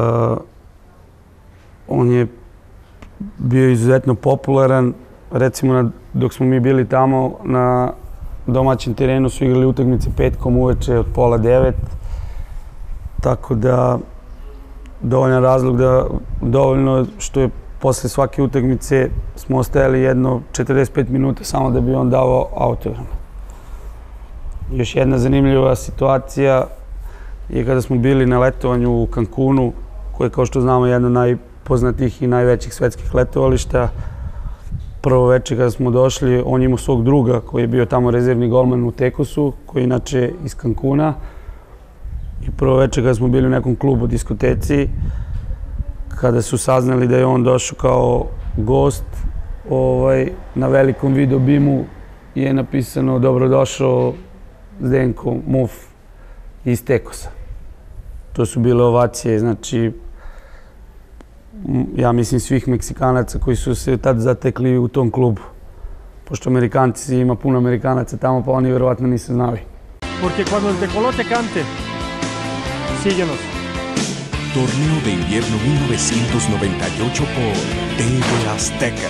on je bio izuzetno popularan. Recimo, na, dok smo mi bili tamo, na domaćem terenu su igrali utakmice petkom uveče od pola devet. Tako da, dovoljan razlog da, dovoljno što je posle svake utakmice smo ostajali jedno četrdeset pet minuta samo da bi on dao autogram. Još jedna zanimljiva situacija je kada smo bili na letovanju u Cancunu, koje je, kao što znamo, jedno od najpoznatijih i najvećih svetskih letovališta. Prvo večer kada smo došli, on imao svog druga koji je bio tamo rezervni golman u Tekosu, koji je inače iz Cancuna. I prvo večer kada smo bili u nekom klubu, diskoteci, kada su saznali da je on došao kao gost, ovaj, na velikom videobimu je napisano dobrodošao Zdenko Muf iz Tekosa. To su bile ovacije, znači, ja mislim svih Meksikanaca koji su se tad zatekli u tom klubu. Pošto Amerikanci, ima puno Amerikanaca tamo, pa oni verovatno nisu znali. Porque cuando el tecolote cante, síguenos. Torneo de invierno mil novecientos noventa y ocho por T V Azteca.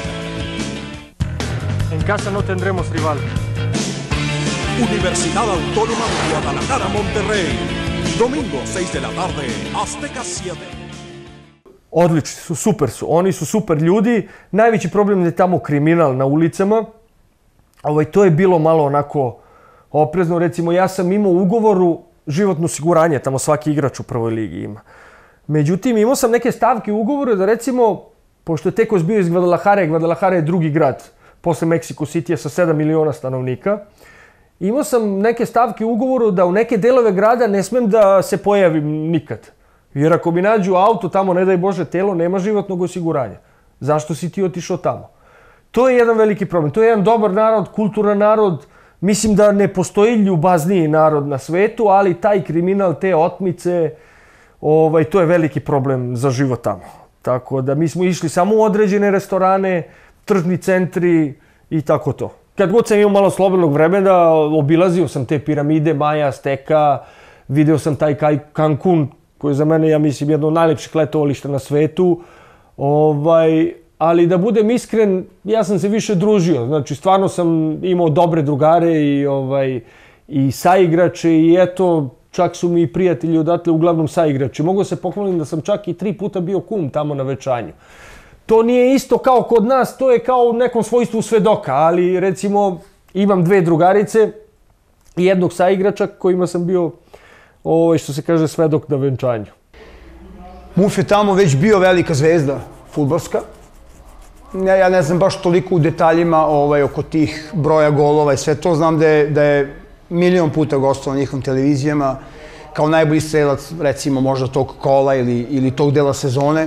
En casa no tendremos rival. Universidad Autónoma de Guadalajara, Monterrey. Domingo, seis de la tarde, Azteca siete. Odlični su, super su. Oni su super ljudi. Najveći problem je tamo kriminal na ulicama. Ovaj, to je bilo malo onako oprezno. Recimo, ja sam imao u ugovoru životno osiguranje, tamo svaki igrač u prvoj ligi ima. Međutim, imao sam neke stavke u ugovoru da recimo, pošto je Tekos bio iz Guadalajare, Guadalajara je drugi grad posle Mexico City-a sa sedam miliona stanovnika. Imao sam neke stavke u ugovoru da u neke delove grada ne smem da se pojavim nikad. Jer ako mi nađu auto tamo, ne daj Bože, telo, nema životnog osiguranja. Zašto si ti otišao tamo? To je jedan veliki problem. To je jedan dobar narod, kulturan narod. Mislim da ne postoji ljubazniji narod na svetu, ali taj kriminal, te otmice, ovaj, to je veliki problem za život tamo. Tako da mi smo išli samo u određene restorane, tržni centri i tako to. Kad god sam imao malo slobodnog vremena, obilazio sam te piramide, Maja, Azteka, video sam taj Cancun, koji je za mene, ja mislim, jedno od najlepših letovališta na svetu. Ovaj, ali da budem iskren, ja sam se više družio. Znači, stvarno sam imao dobre drugare i, ovaj, i saigrače i eto, čak su mi i prijatelji odatle uglavnom saigrači. Mogu se pohvalim da sam čak i tri puta bio kum tamo na venčanju. To nije isto kao kod nas, to je kao u nekom svojstvu svedoka, ali recimo imam dve drugarice i jednog saigrača kojima sam bio, ovaj, što se kaže, svedok na venčanju. Muf je tamo već bio velika zvezda fudbalska. Ja, ja ne znam baš toliko u detaljima ovaj, oko tih broja golova i sve to. Znam da je, da je milion puta gostovao na njihovim televizijama kao najbolji strelac, recimo možda tog kola ili, ili tog dela sezone.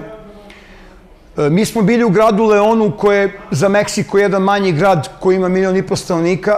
E, mi smo bili u gradu Leonu, koji je za Meksiko jedan manji grad koji ima milion i po stanovnika,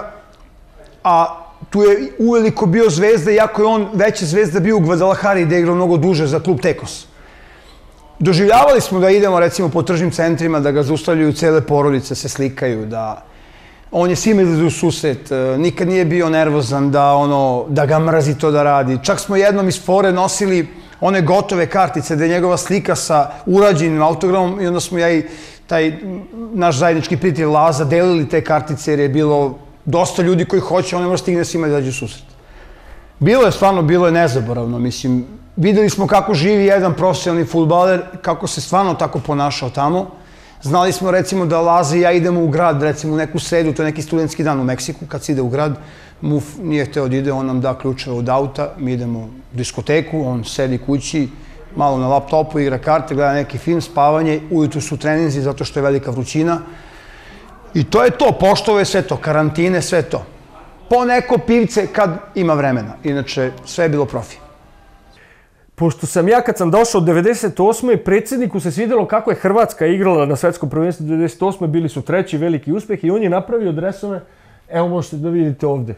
a tu je uveliko bio zvezda, iako je on veća zvezda bio u Guadalajari gde je igrao mnogo duže za klub Tekos. Doživljavali smo da idemo recimo po tržnim centrima, da ga zaustavljaju cele porodice, se slikaju, da on je svima izlazi u susret, nikad nije bio nervozan da, ono, da ga mrazi to da radi. Čak smo jednom iz fore nosili one gotove kartice gde je njegova slika sa urađenim autogramom i onda smo ja i taj naš zajednički prijatelj Laza delili te kartice jer je bilo dosta ljudi koji hoće, on ne može stigne svima da dađe u susret. Bilo je stvarno, bilo je nezaboravno, mislim, videli smo kako živi jedan profesionalni fudbaler, kako se stvarno tako ponašao tamo. Znali smo recimo da Laza i ja idemo u grad, recimo u neku sredu, to je neki studentski dan u Meksiku, kad se ide u grad, Muf nije hteo da ide, on nam da ključeve od auta, mi idemo u diskoteku, on sedi kući, malo na laptopu, igra karte, gleda neki film, spavanje, ujutru su treninzi zato što je velika vrućina. I to je to, poštove sve to, karantine, sve to. Po neko pivce kad ima vremena, inače sve je bilo profi. Pošto sam ja kad sam došao od devedeset osme predsjedniku se svidjelo kako je Hrvatska igrala na svetskom prvenstvu devedeset osme bili su treći veliki uspjeh i on je napravio dresove, evo možete da vidite ovde,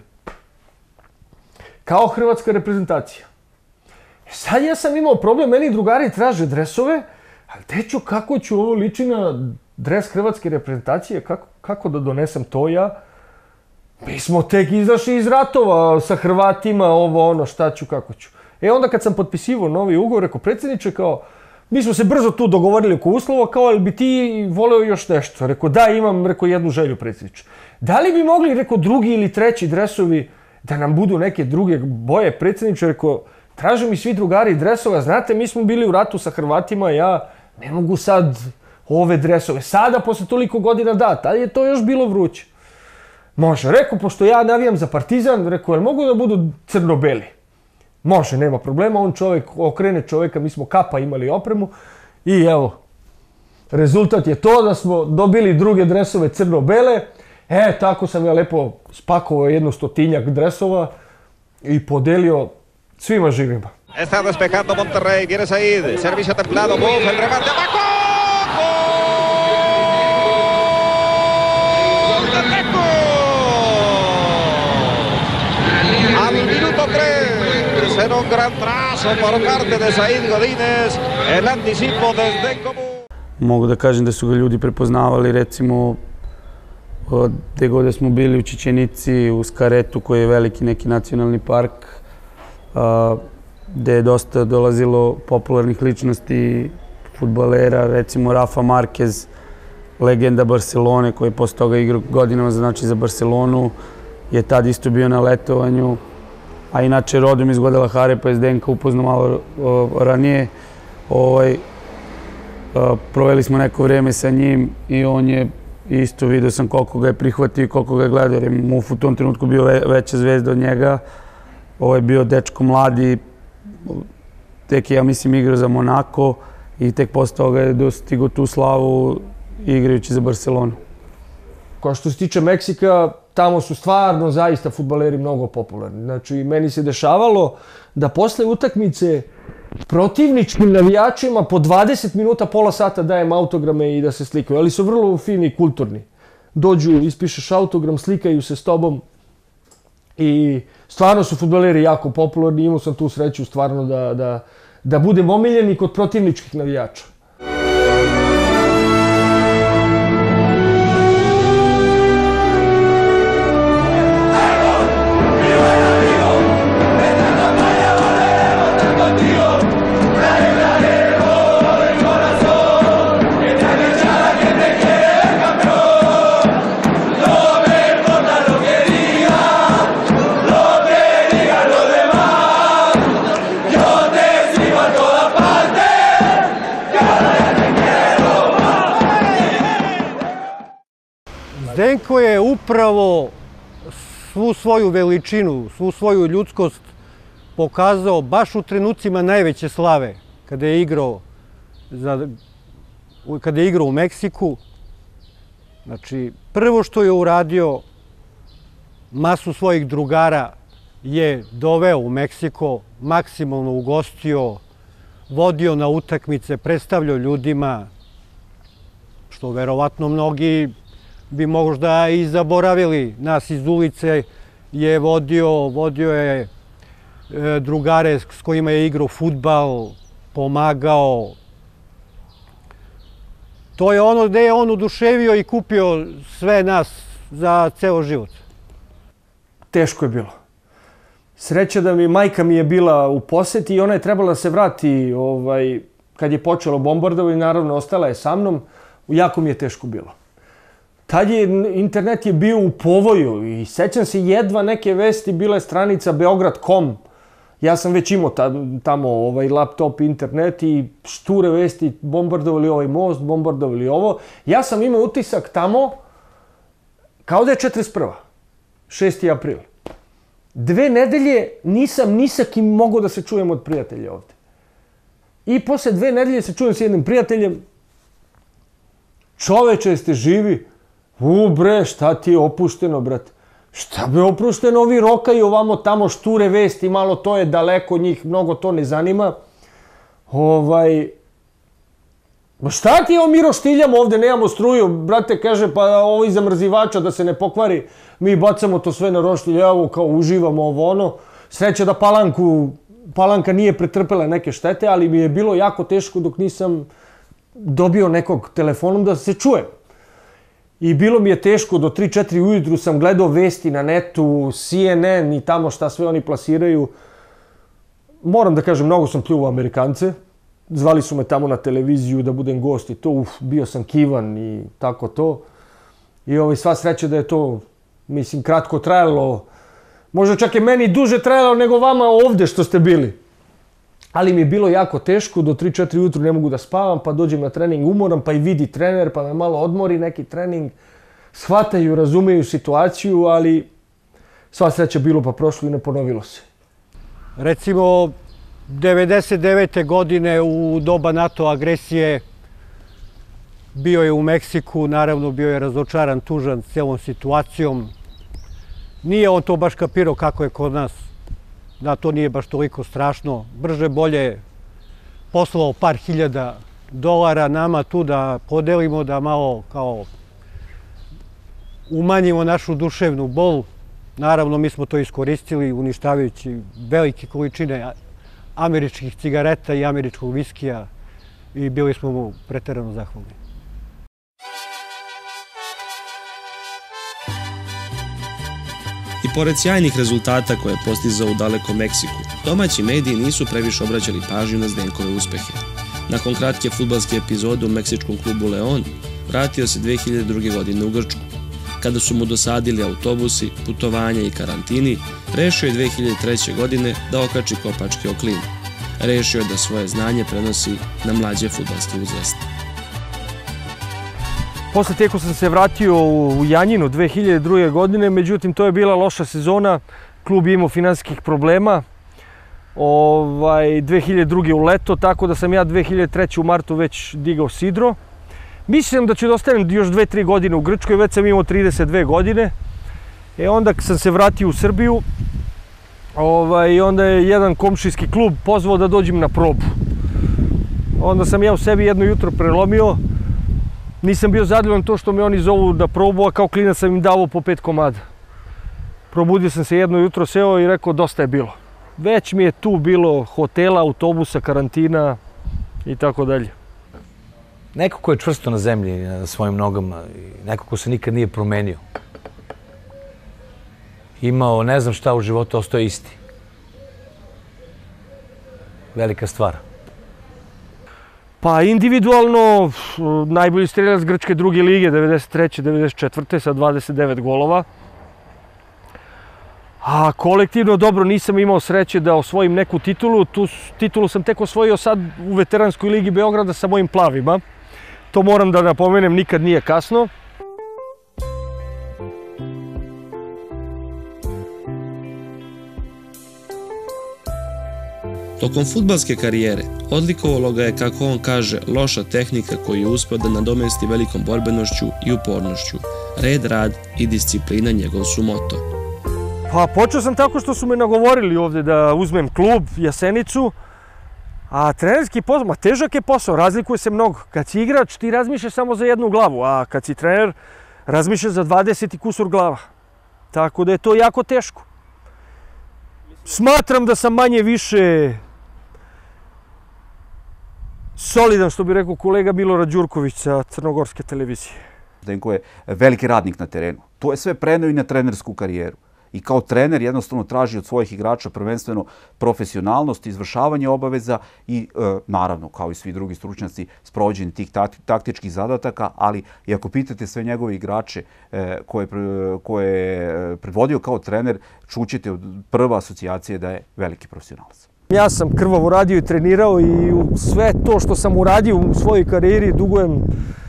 kao hrvatska reprezentacija. Sad ja sam imao problem, meni drugari traže dresove, ali teću kako ću ovo liči na dres hrvatske reprezentacije, kako, kako da donesem to ja? Mi smo tek izašli iz ratova sa Hrvatima, ovo ono, šta ću, kako ću. E onda kad sam potpisivao novi ugovor, rekao predsjedniče, kao, mi smo se brzo tu dogovorili oko uslova, kao, ali bi ti voleo još nešto? Rekao, da, imam, rekao, jednu želju, predsjedniče. Da li bi mogli, rekao, drugi ili treći dresovi da nam budu neke druge boje? Predsjedniče, rekao, traže mi svi drugari dresova, znate, mi smo bili u ratu sa Hrvatima, ja ne mogu sad ove dresove. Sada, posle toliko godina, da, tad je to još bilo vruće. Može, rekao, pošto ja navijam za Partizan, rekao, jel mogu da budu crno-beli? Može, nema problema, on čovjek okrene čovjeka, mi smo kapa imali opremu i evo, rezultat je to da smo dobili druge dresove crno-bele. E, tako sam ja lepo spakovao jednu stotinjak dresova i podelio svima živima. Está despejando Monterrey, viene Said, servicio templado, Muf, el remate abajo. ¡Gol de Teco! Al minuto tres, en un gran trazo por parte de Said Godínez, el anticipo desde Comú. Mogu da kažem da su ga ljudi prepoznavali, recimo, gde god smo bili u Čičenici, u Skaretu, koji je veliki neki nacionalni park, gde je dosta dolazilo popularnih ličnosti, fudbalera, recimo Rafa Marquez, legenda Barcelone, koji je posle toga igrao godinama znači za Barcelonu, je tad isto bio na letovanju, a inače rodom iz Guadalajare, pa je Zdenka upoznao malo ranije. Proveli smo neko vreme sa njim i on je isto, vidio sam koliko ga je prihvatio i koliko ga je gledao, jer je Muf u tom trenutku bio veća zvezda od njega. Ovo je bio dečko mladi, tek je, ja mislim, igrao za Monako i tek posle toga je dostigao tu slavu igrajući za Barcelonu. Kao što se tiče Meksika, tamo su stvarno zaista fudbaleri mnogo popularni. Znači, meni se dešavalo da posle utakmice protivničkim navijačima po dvadeset minuta, pola sata dajem autograme i da se slikaju. Ali su vrlo fini i kulturni. Dođu, ispišeš autogram, slikaju se s tobom. I stvarno su fudbaleri jako popularni. Imao sam tu sreću stvarno da, da, da budem omiljen i kod protivničkih navijača. Zdenko je upravo svu svoju veličinu, svu svoju ljudskost pokazao baš u trenucima najveće slave, kada je igrao, za, kada je igrao u Meksiku. Znači, prvo što je uradio, masu svojih drugara je doveo u Meksiko, maksimalno ugostio, vodio na utakmice, predstavljao ljudima, što verovatno mnogi bi možda i zaboravili. Nas iz ulice je vodio, vodio je e, drugare s kojima je igrao fudbal, pomagao. To je ono gde je on oduševio i kupio sve nas za ceo život. Teško je bilo. Sreća da mi majka mi je bila u poseti i ona je trebala da se vrati ovaj, kad je počelo bombardovanje, naravno ostala je sa mnom. Jako mi je teško bilo. Tad je, internet je bio u povoju i sećam se jedva neke vesti, bila je stranica beograd tačka com. Ja sam već imao tamo ovaj laptop, internet i šture vesti, bombardovali ovaj most, bombardovali ovo. Ja sam imao utisak tamo kao da je četrdeset prva. šesti april. Dve nedelje nisam ni sa kim mogao da se čujem od prijatelja ovde. I posle dve nedelje se čujem s jednim prijateljem. Čoveče, jeste živi? U bre, šta ti je opušteno, brate? Šta bi opušteno, ovi rokaju ovamo tamo šture vesti, malo to je daleko njih, mnogo to ne zanima. Ovaj... Šta ti je o Miro štiljamo ovde, nemamo struju, brate, kaže, pa ovo iz zamrzivača da se ne pokvari, mi bacamo to sve na roštilj, evo, kao uživamo ovo ono. Sreća da Palanku, Palanka nije pretrpela neke štete, ali mi je bilo jako teško dok nisam dobio nekog telefonom da se čujem. I bilo mi je teško, do tri četiri ujutru sam gledao vesti na netu, C N N i tamo šta sve oni plasiraju. Moram da kažem, mnogo sam pljuvao Amerikance. Zvali su me tamo na televiziju da budem gost i to, uf, bio sam kivan i tako to. I ovaj, sva sreća da je to, mislim, kratko trajalo. Možda čak je meni duže trajalo nego vama ovde što ste bili. Ali mi je bilo jako teško, do tri četiri ujutru ne mogu da spavam, pa dođem na trening umoran, pa i vidi trener, pa me malo odmori neki trening. Shvataju, razumeju situaciju, ali sva sreća bilo pa prošlo i ne ponovilo se. Recimo, devedeset devete godine u doba NATO agresije bio je u Meksiku, naravno bio je razočaran, tužan celom situacijom. Nije on to baš kapirao kako je kod nas. Da, to nije baš toliko strašno. Brže bolje poslao par hiljada dolara nama tu da podelimo, da malo kao umanjimo našu duševnu bol. Naravno, mi smo to iskoristili uništavajući velike količine američkih cigareta i američkog viskija i bili smo mu preterano zahvalni. I pored sjajnih rezultata koje je postizao u dalekom Meksiku, domaći mediji nisu previše obraćali pažnju na Zdenkove uspehe. Nakon kratke fudbalske epizode u meksičkom klubu Leon, vratio se dve hiljade druge. godine u Grčku. Kada su mu dosadili autobusi, putovanja i karantini, rešio je dve hiljade treće. godine da okači kopačke o klinu. Rešio je da svoje znanje prenosi na mlađe fudbalske uzraste. Posle teko sam se vratio u Janjinu dve hiljade druge. godine, međutim to je bila loša sezona, klub je imao finansijskih problema. Ovaj, dve hiljade druge. u leto, tako da sam ja dve hiljade treće. u martu već digao sidro. Mislim da ću da ostanem još dve, tri godine u Grčkoj, već sam imao trideset dve godine. E onda sam se vratio u Srbiju, ovaj, onda je jedan komšijski klub pozvao da dođem na probu. Onda sam ja u sebi jedno jutro prelomio, nisam bio zadovoljan to što me oni zovu da probu, a kao klinac sam im davao po pet komada. Probudio sam se jedno jutro, seo i rekao dosta je bilo. Već mi je tu bilo hotela, autobusa, karantina i tako dalje. Neko ko je čvrsto na zemlji, na svojim nogama, neko ko se nikad nije promenio, imao ne znam šta u životu, ostao isti. Velika stvar. Pa individualno, najbolji strelac Grčke druge lige, devedeset treće devedeset četvrte sa dvadeset devet golova. A kolektivno, dobro, nisam imao sreće da osvojim neku titulu. Tu titulu sam tek osvojio sad u veteranskoj ligi Beograda sa mojim plavima. To moram da napomenem, nikad nije kasno. Tokom fudbalske karijere odlikovalo ga je, kako on kaže, loša tehnika koju je uspeo da nadomesti velikom borbenošću i upornošću. Red, rad i disciplina njegov su moto. Pa počeo sam tako što su me nagovorili ovde da uzmem klub, Jasenicu, a trenerski posao, ma težak je posao, razlikuje se mnogo. Kad si igrač ti razmišljaš samo za jednu glavu, a kad si trener razmišljaš za dvadeset i kusur glava. Tako da je to jako teško. Smatram da sam manje više solidan, što bi rekao kolega Milorad Đurković sa crnogorske televizije. Zdenko je veliki radnik na terenu. To je sve preneo i na trenersku karijeru. I kao trener jednostavno traži od svojih igrača prvenstveno profesionalnost, izvršavanje obaveza i naravno, kao i svi drugi stručnjaci, sprovođenje tih taktičkih zadataka, ali i ako pitate sve njegove igrače koje je predvodio kao trener, čućete od prva asocijacije da je veliki profesionalac. Ja sam krvavo radio i trenirao i sve to što sam uradio u svojoj karijeri dugujem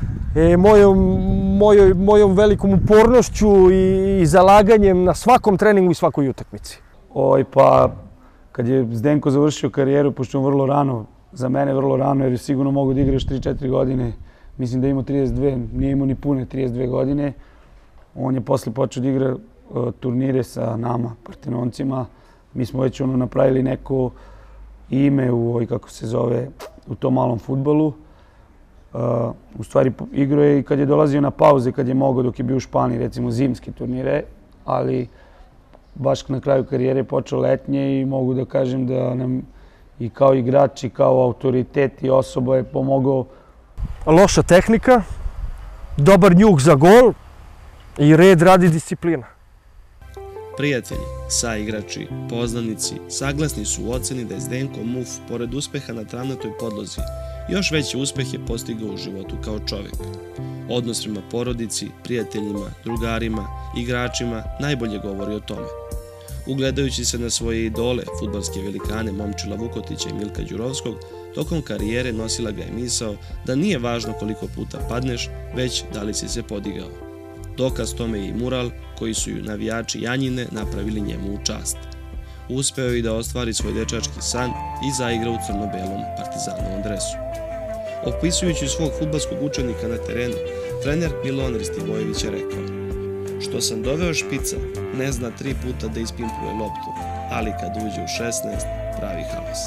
mojom velikom upornošću i zalaganjem na svakom treningu i svakoj utakmici. Oj, pa kad je Zdenko završio karijeru, pošto je vrlo rano, za mene vrlo rano, jer je sigurno mogu da igraš tri četiri godine, mislim da je imao trideset dve, nije imao ni pune trideset dve godine, on je posle počeo da igra turnire sa nama, Partenoncima. Mi smo već ono napravili neko ime u, kako se zove, u tom malom fudbalu. U stvari igrao je i kad je dolazio na pauze, kad je mogao, dok je bio u Španiji, recimo zimske turnire, ali baš na kraju karijere je počeo letnje i mogu da kažem da nam i kao igrač i kao autoritet i osoba je pomogao. Loša tehnika, dobar njuk za gol i red, rad i disciplina. Prijatelji, saigrači, poznanici, saglasni su u oceni da je Zdenko Muf, pored uspeha na travnatoj podlozi, još veći uspeh je postigao u životu kao čovjek. Odnos prema porodici, prijateljima, drugarima, igračima najbolje govori o tome. Ugledajući se na svoje idole, fudbalske velikane Momčila Vukotića i Milka Đurovskog, tokom karijere nosila ga je misao da nije važno koliko puta padneš, već da li si se podigao. Dokaz tome je i mural koji su ju navijači Janjine napravili njemu u čast. Uspeo je i da ostvari svoj dečački san i zaigra u crno-belom Partizanovom dresu. Opisujući svog fudbalskog učenika na terenu, trener Milovan Ristivojević je rekao: "Što sam doveo špica, ne zna tri puta da ispimpuje loptu, ali kad uđe u šesnaest, pravi haos."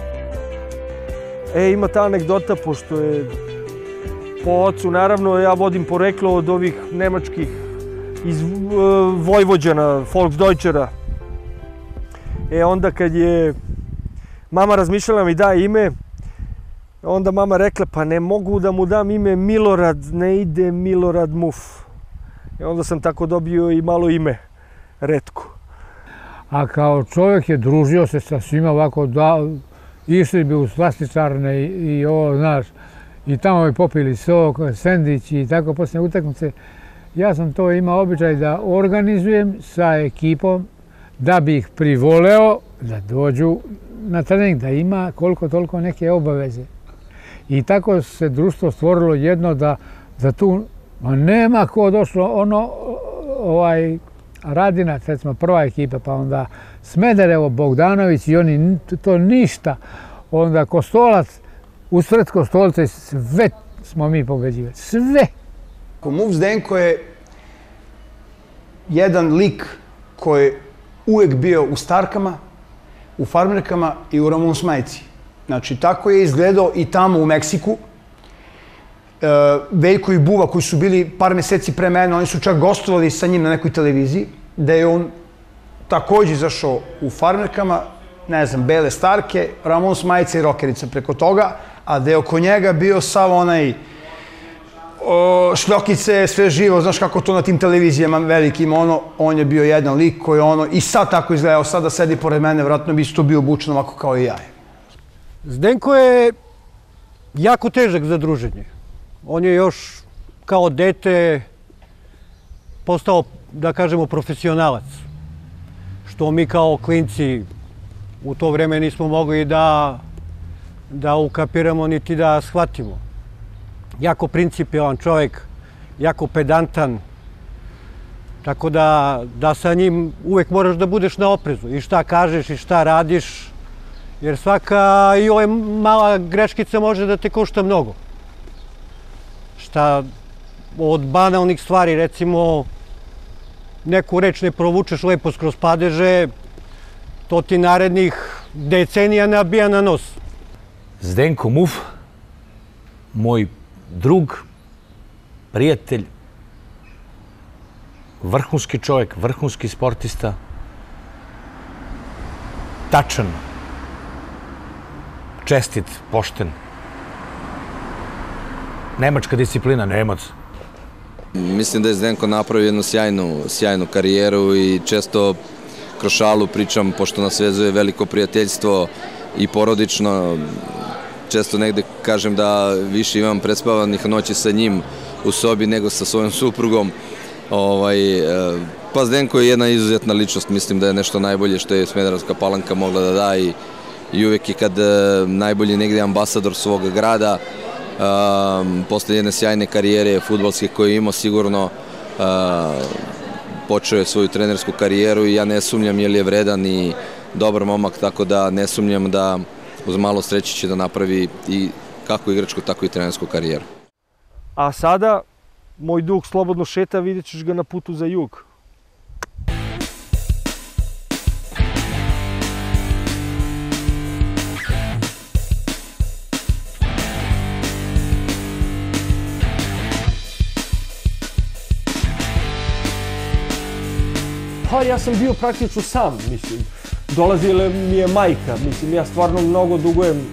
E, ima ta anegdota, pošto je po ocu, naravno, ja vodim poreklo od ovih nemačkih iz Vojvođana, Volksdeutschera. E, onda kad je mama razmišljala mi da ime, onda mama rekla, pa ne mogu da mu dam ime Milorad, ne ide Milorad Muf. I onda sam tako dobio i malo ime, retko. A kao čovjek je družio se sa svima ovako, išli bi u slastičarne i ovo, znaš, i tamo bi popili sok, sendvič i tako poslije utakmice. Ja sam to imao običaj da organizujem sa ekipom, da bi ih privoleo da dođu na trening, da ima koliko toliko neke obaveze. I tako se društvo stvorilo jedno da, da tu nema ko došlo, ono, ovaj, Radinac, recimo prva ekipa, pa onda Smederevo, Bogdanović i oni, to ništa. Onda Kostolac, usred Kostolca, sve, smo mi pobeđivali. Sve. Muf Zdenko je jedan lik koji je uvek bio u Starkama, u Farmerkama i u Ramon Smajci. Znači, tako je izgledao i tamo u Meksiku. Veljko i Buva, koji su bili par meseci pre mene, oni su čak gostovali sa njim na nekoj televiziji, da je on takođe izašao u Farmerkama, ne znam, Bele Starke, Ramon Smajca i Rokerica preko toga, a da je oko njega bio sav onaj šljokice, sve živo, znaš kako to na tim televizijama velikim, ono, on je bio jedan lik koji ono, i sad tako izgledao, sada sedi pored mene, vratno bi isto bio obučen ovako kao i ja. Zdenko je jako težak za druženje. On je još kao dete postao, da kažemo, profesionalac. Što mi kao klinci u to vreme nismo mogli da, da ukapiramo niti da shvatimo. Jako principijalan čovjek, jako pedantan, tako da, da sa njim uvek moraš da budeš na oprezu. I šta kažeš i šta radiš, jer svaka i ova mala greškica može da te košta mnogo. Šta od banalnih stvari, recimo, neku reč ne provučeš lepo skroz padeže, to ti narednih decenija nabija na nos. Zdenko Muf, moj drug, prijatelj, vrhunski čovjek, vrhunski sportista, tačan, čestit, pošten. Nemačka disciplina, Nemac. Mislim da je Zdenko napravio jednu sjajnu, sjajnu karijeru i često kroz šalu pričam, pošto nas vezuje veliko prijateljstvo i porodično, često negde kažem da više imam prespavanih noći sa njim u sobi nego sa svojom suprugom. Ovaj, pa Zdenko je jedna izuzetna ličnost, mislim da je nešto najbolje što je Smederevska Palanka mogla da da i, i uvek je kad najbolji negde ambasador svog grada. Um, posle jedne sjajne karijere fudbalske koju je imao, sigurno uh, počeo je svoju trenersku karijeru i ja ne sumnjam jer je vredan i dobar momak, tako da ne sumnjam da uz malo sreće će da napravi i kako igračku, tako i trenersku karijeru. A sada, moj duh slobodno šeta, vidjet ćeš ga na putu za jug. Pa ja sam bio praktično sam, mislim. Dolazila mi je majka, mislim, ja stvarno mnogo dugujem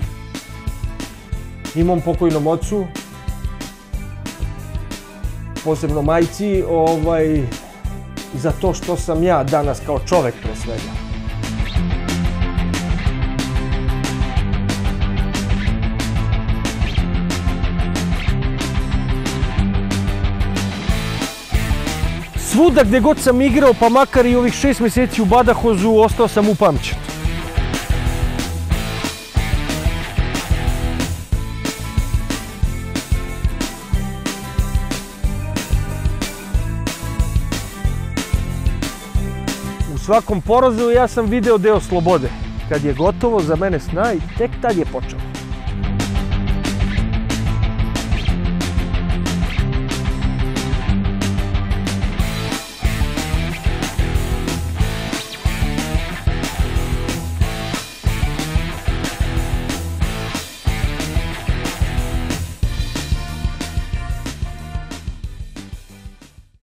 i mom pokojnom ocu, posebno majci, ovaj, za to što sam ja danas kao čovek pre svega. Svuda gde god sam igrao, pa makar i ovih šest meseci u Badajozu, ostao sam upamćen. U svakom porazu ja sam video deo slobode. Kad je gotovo za mene sna i tek tad je počeo.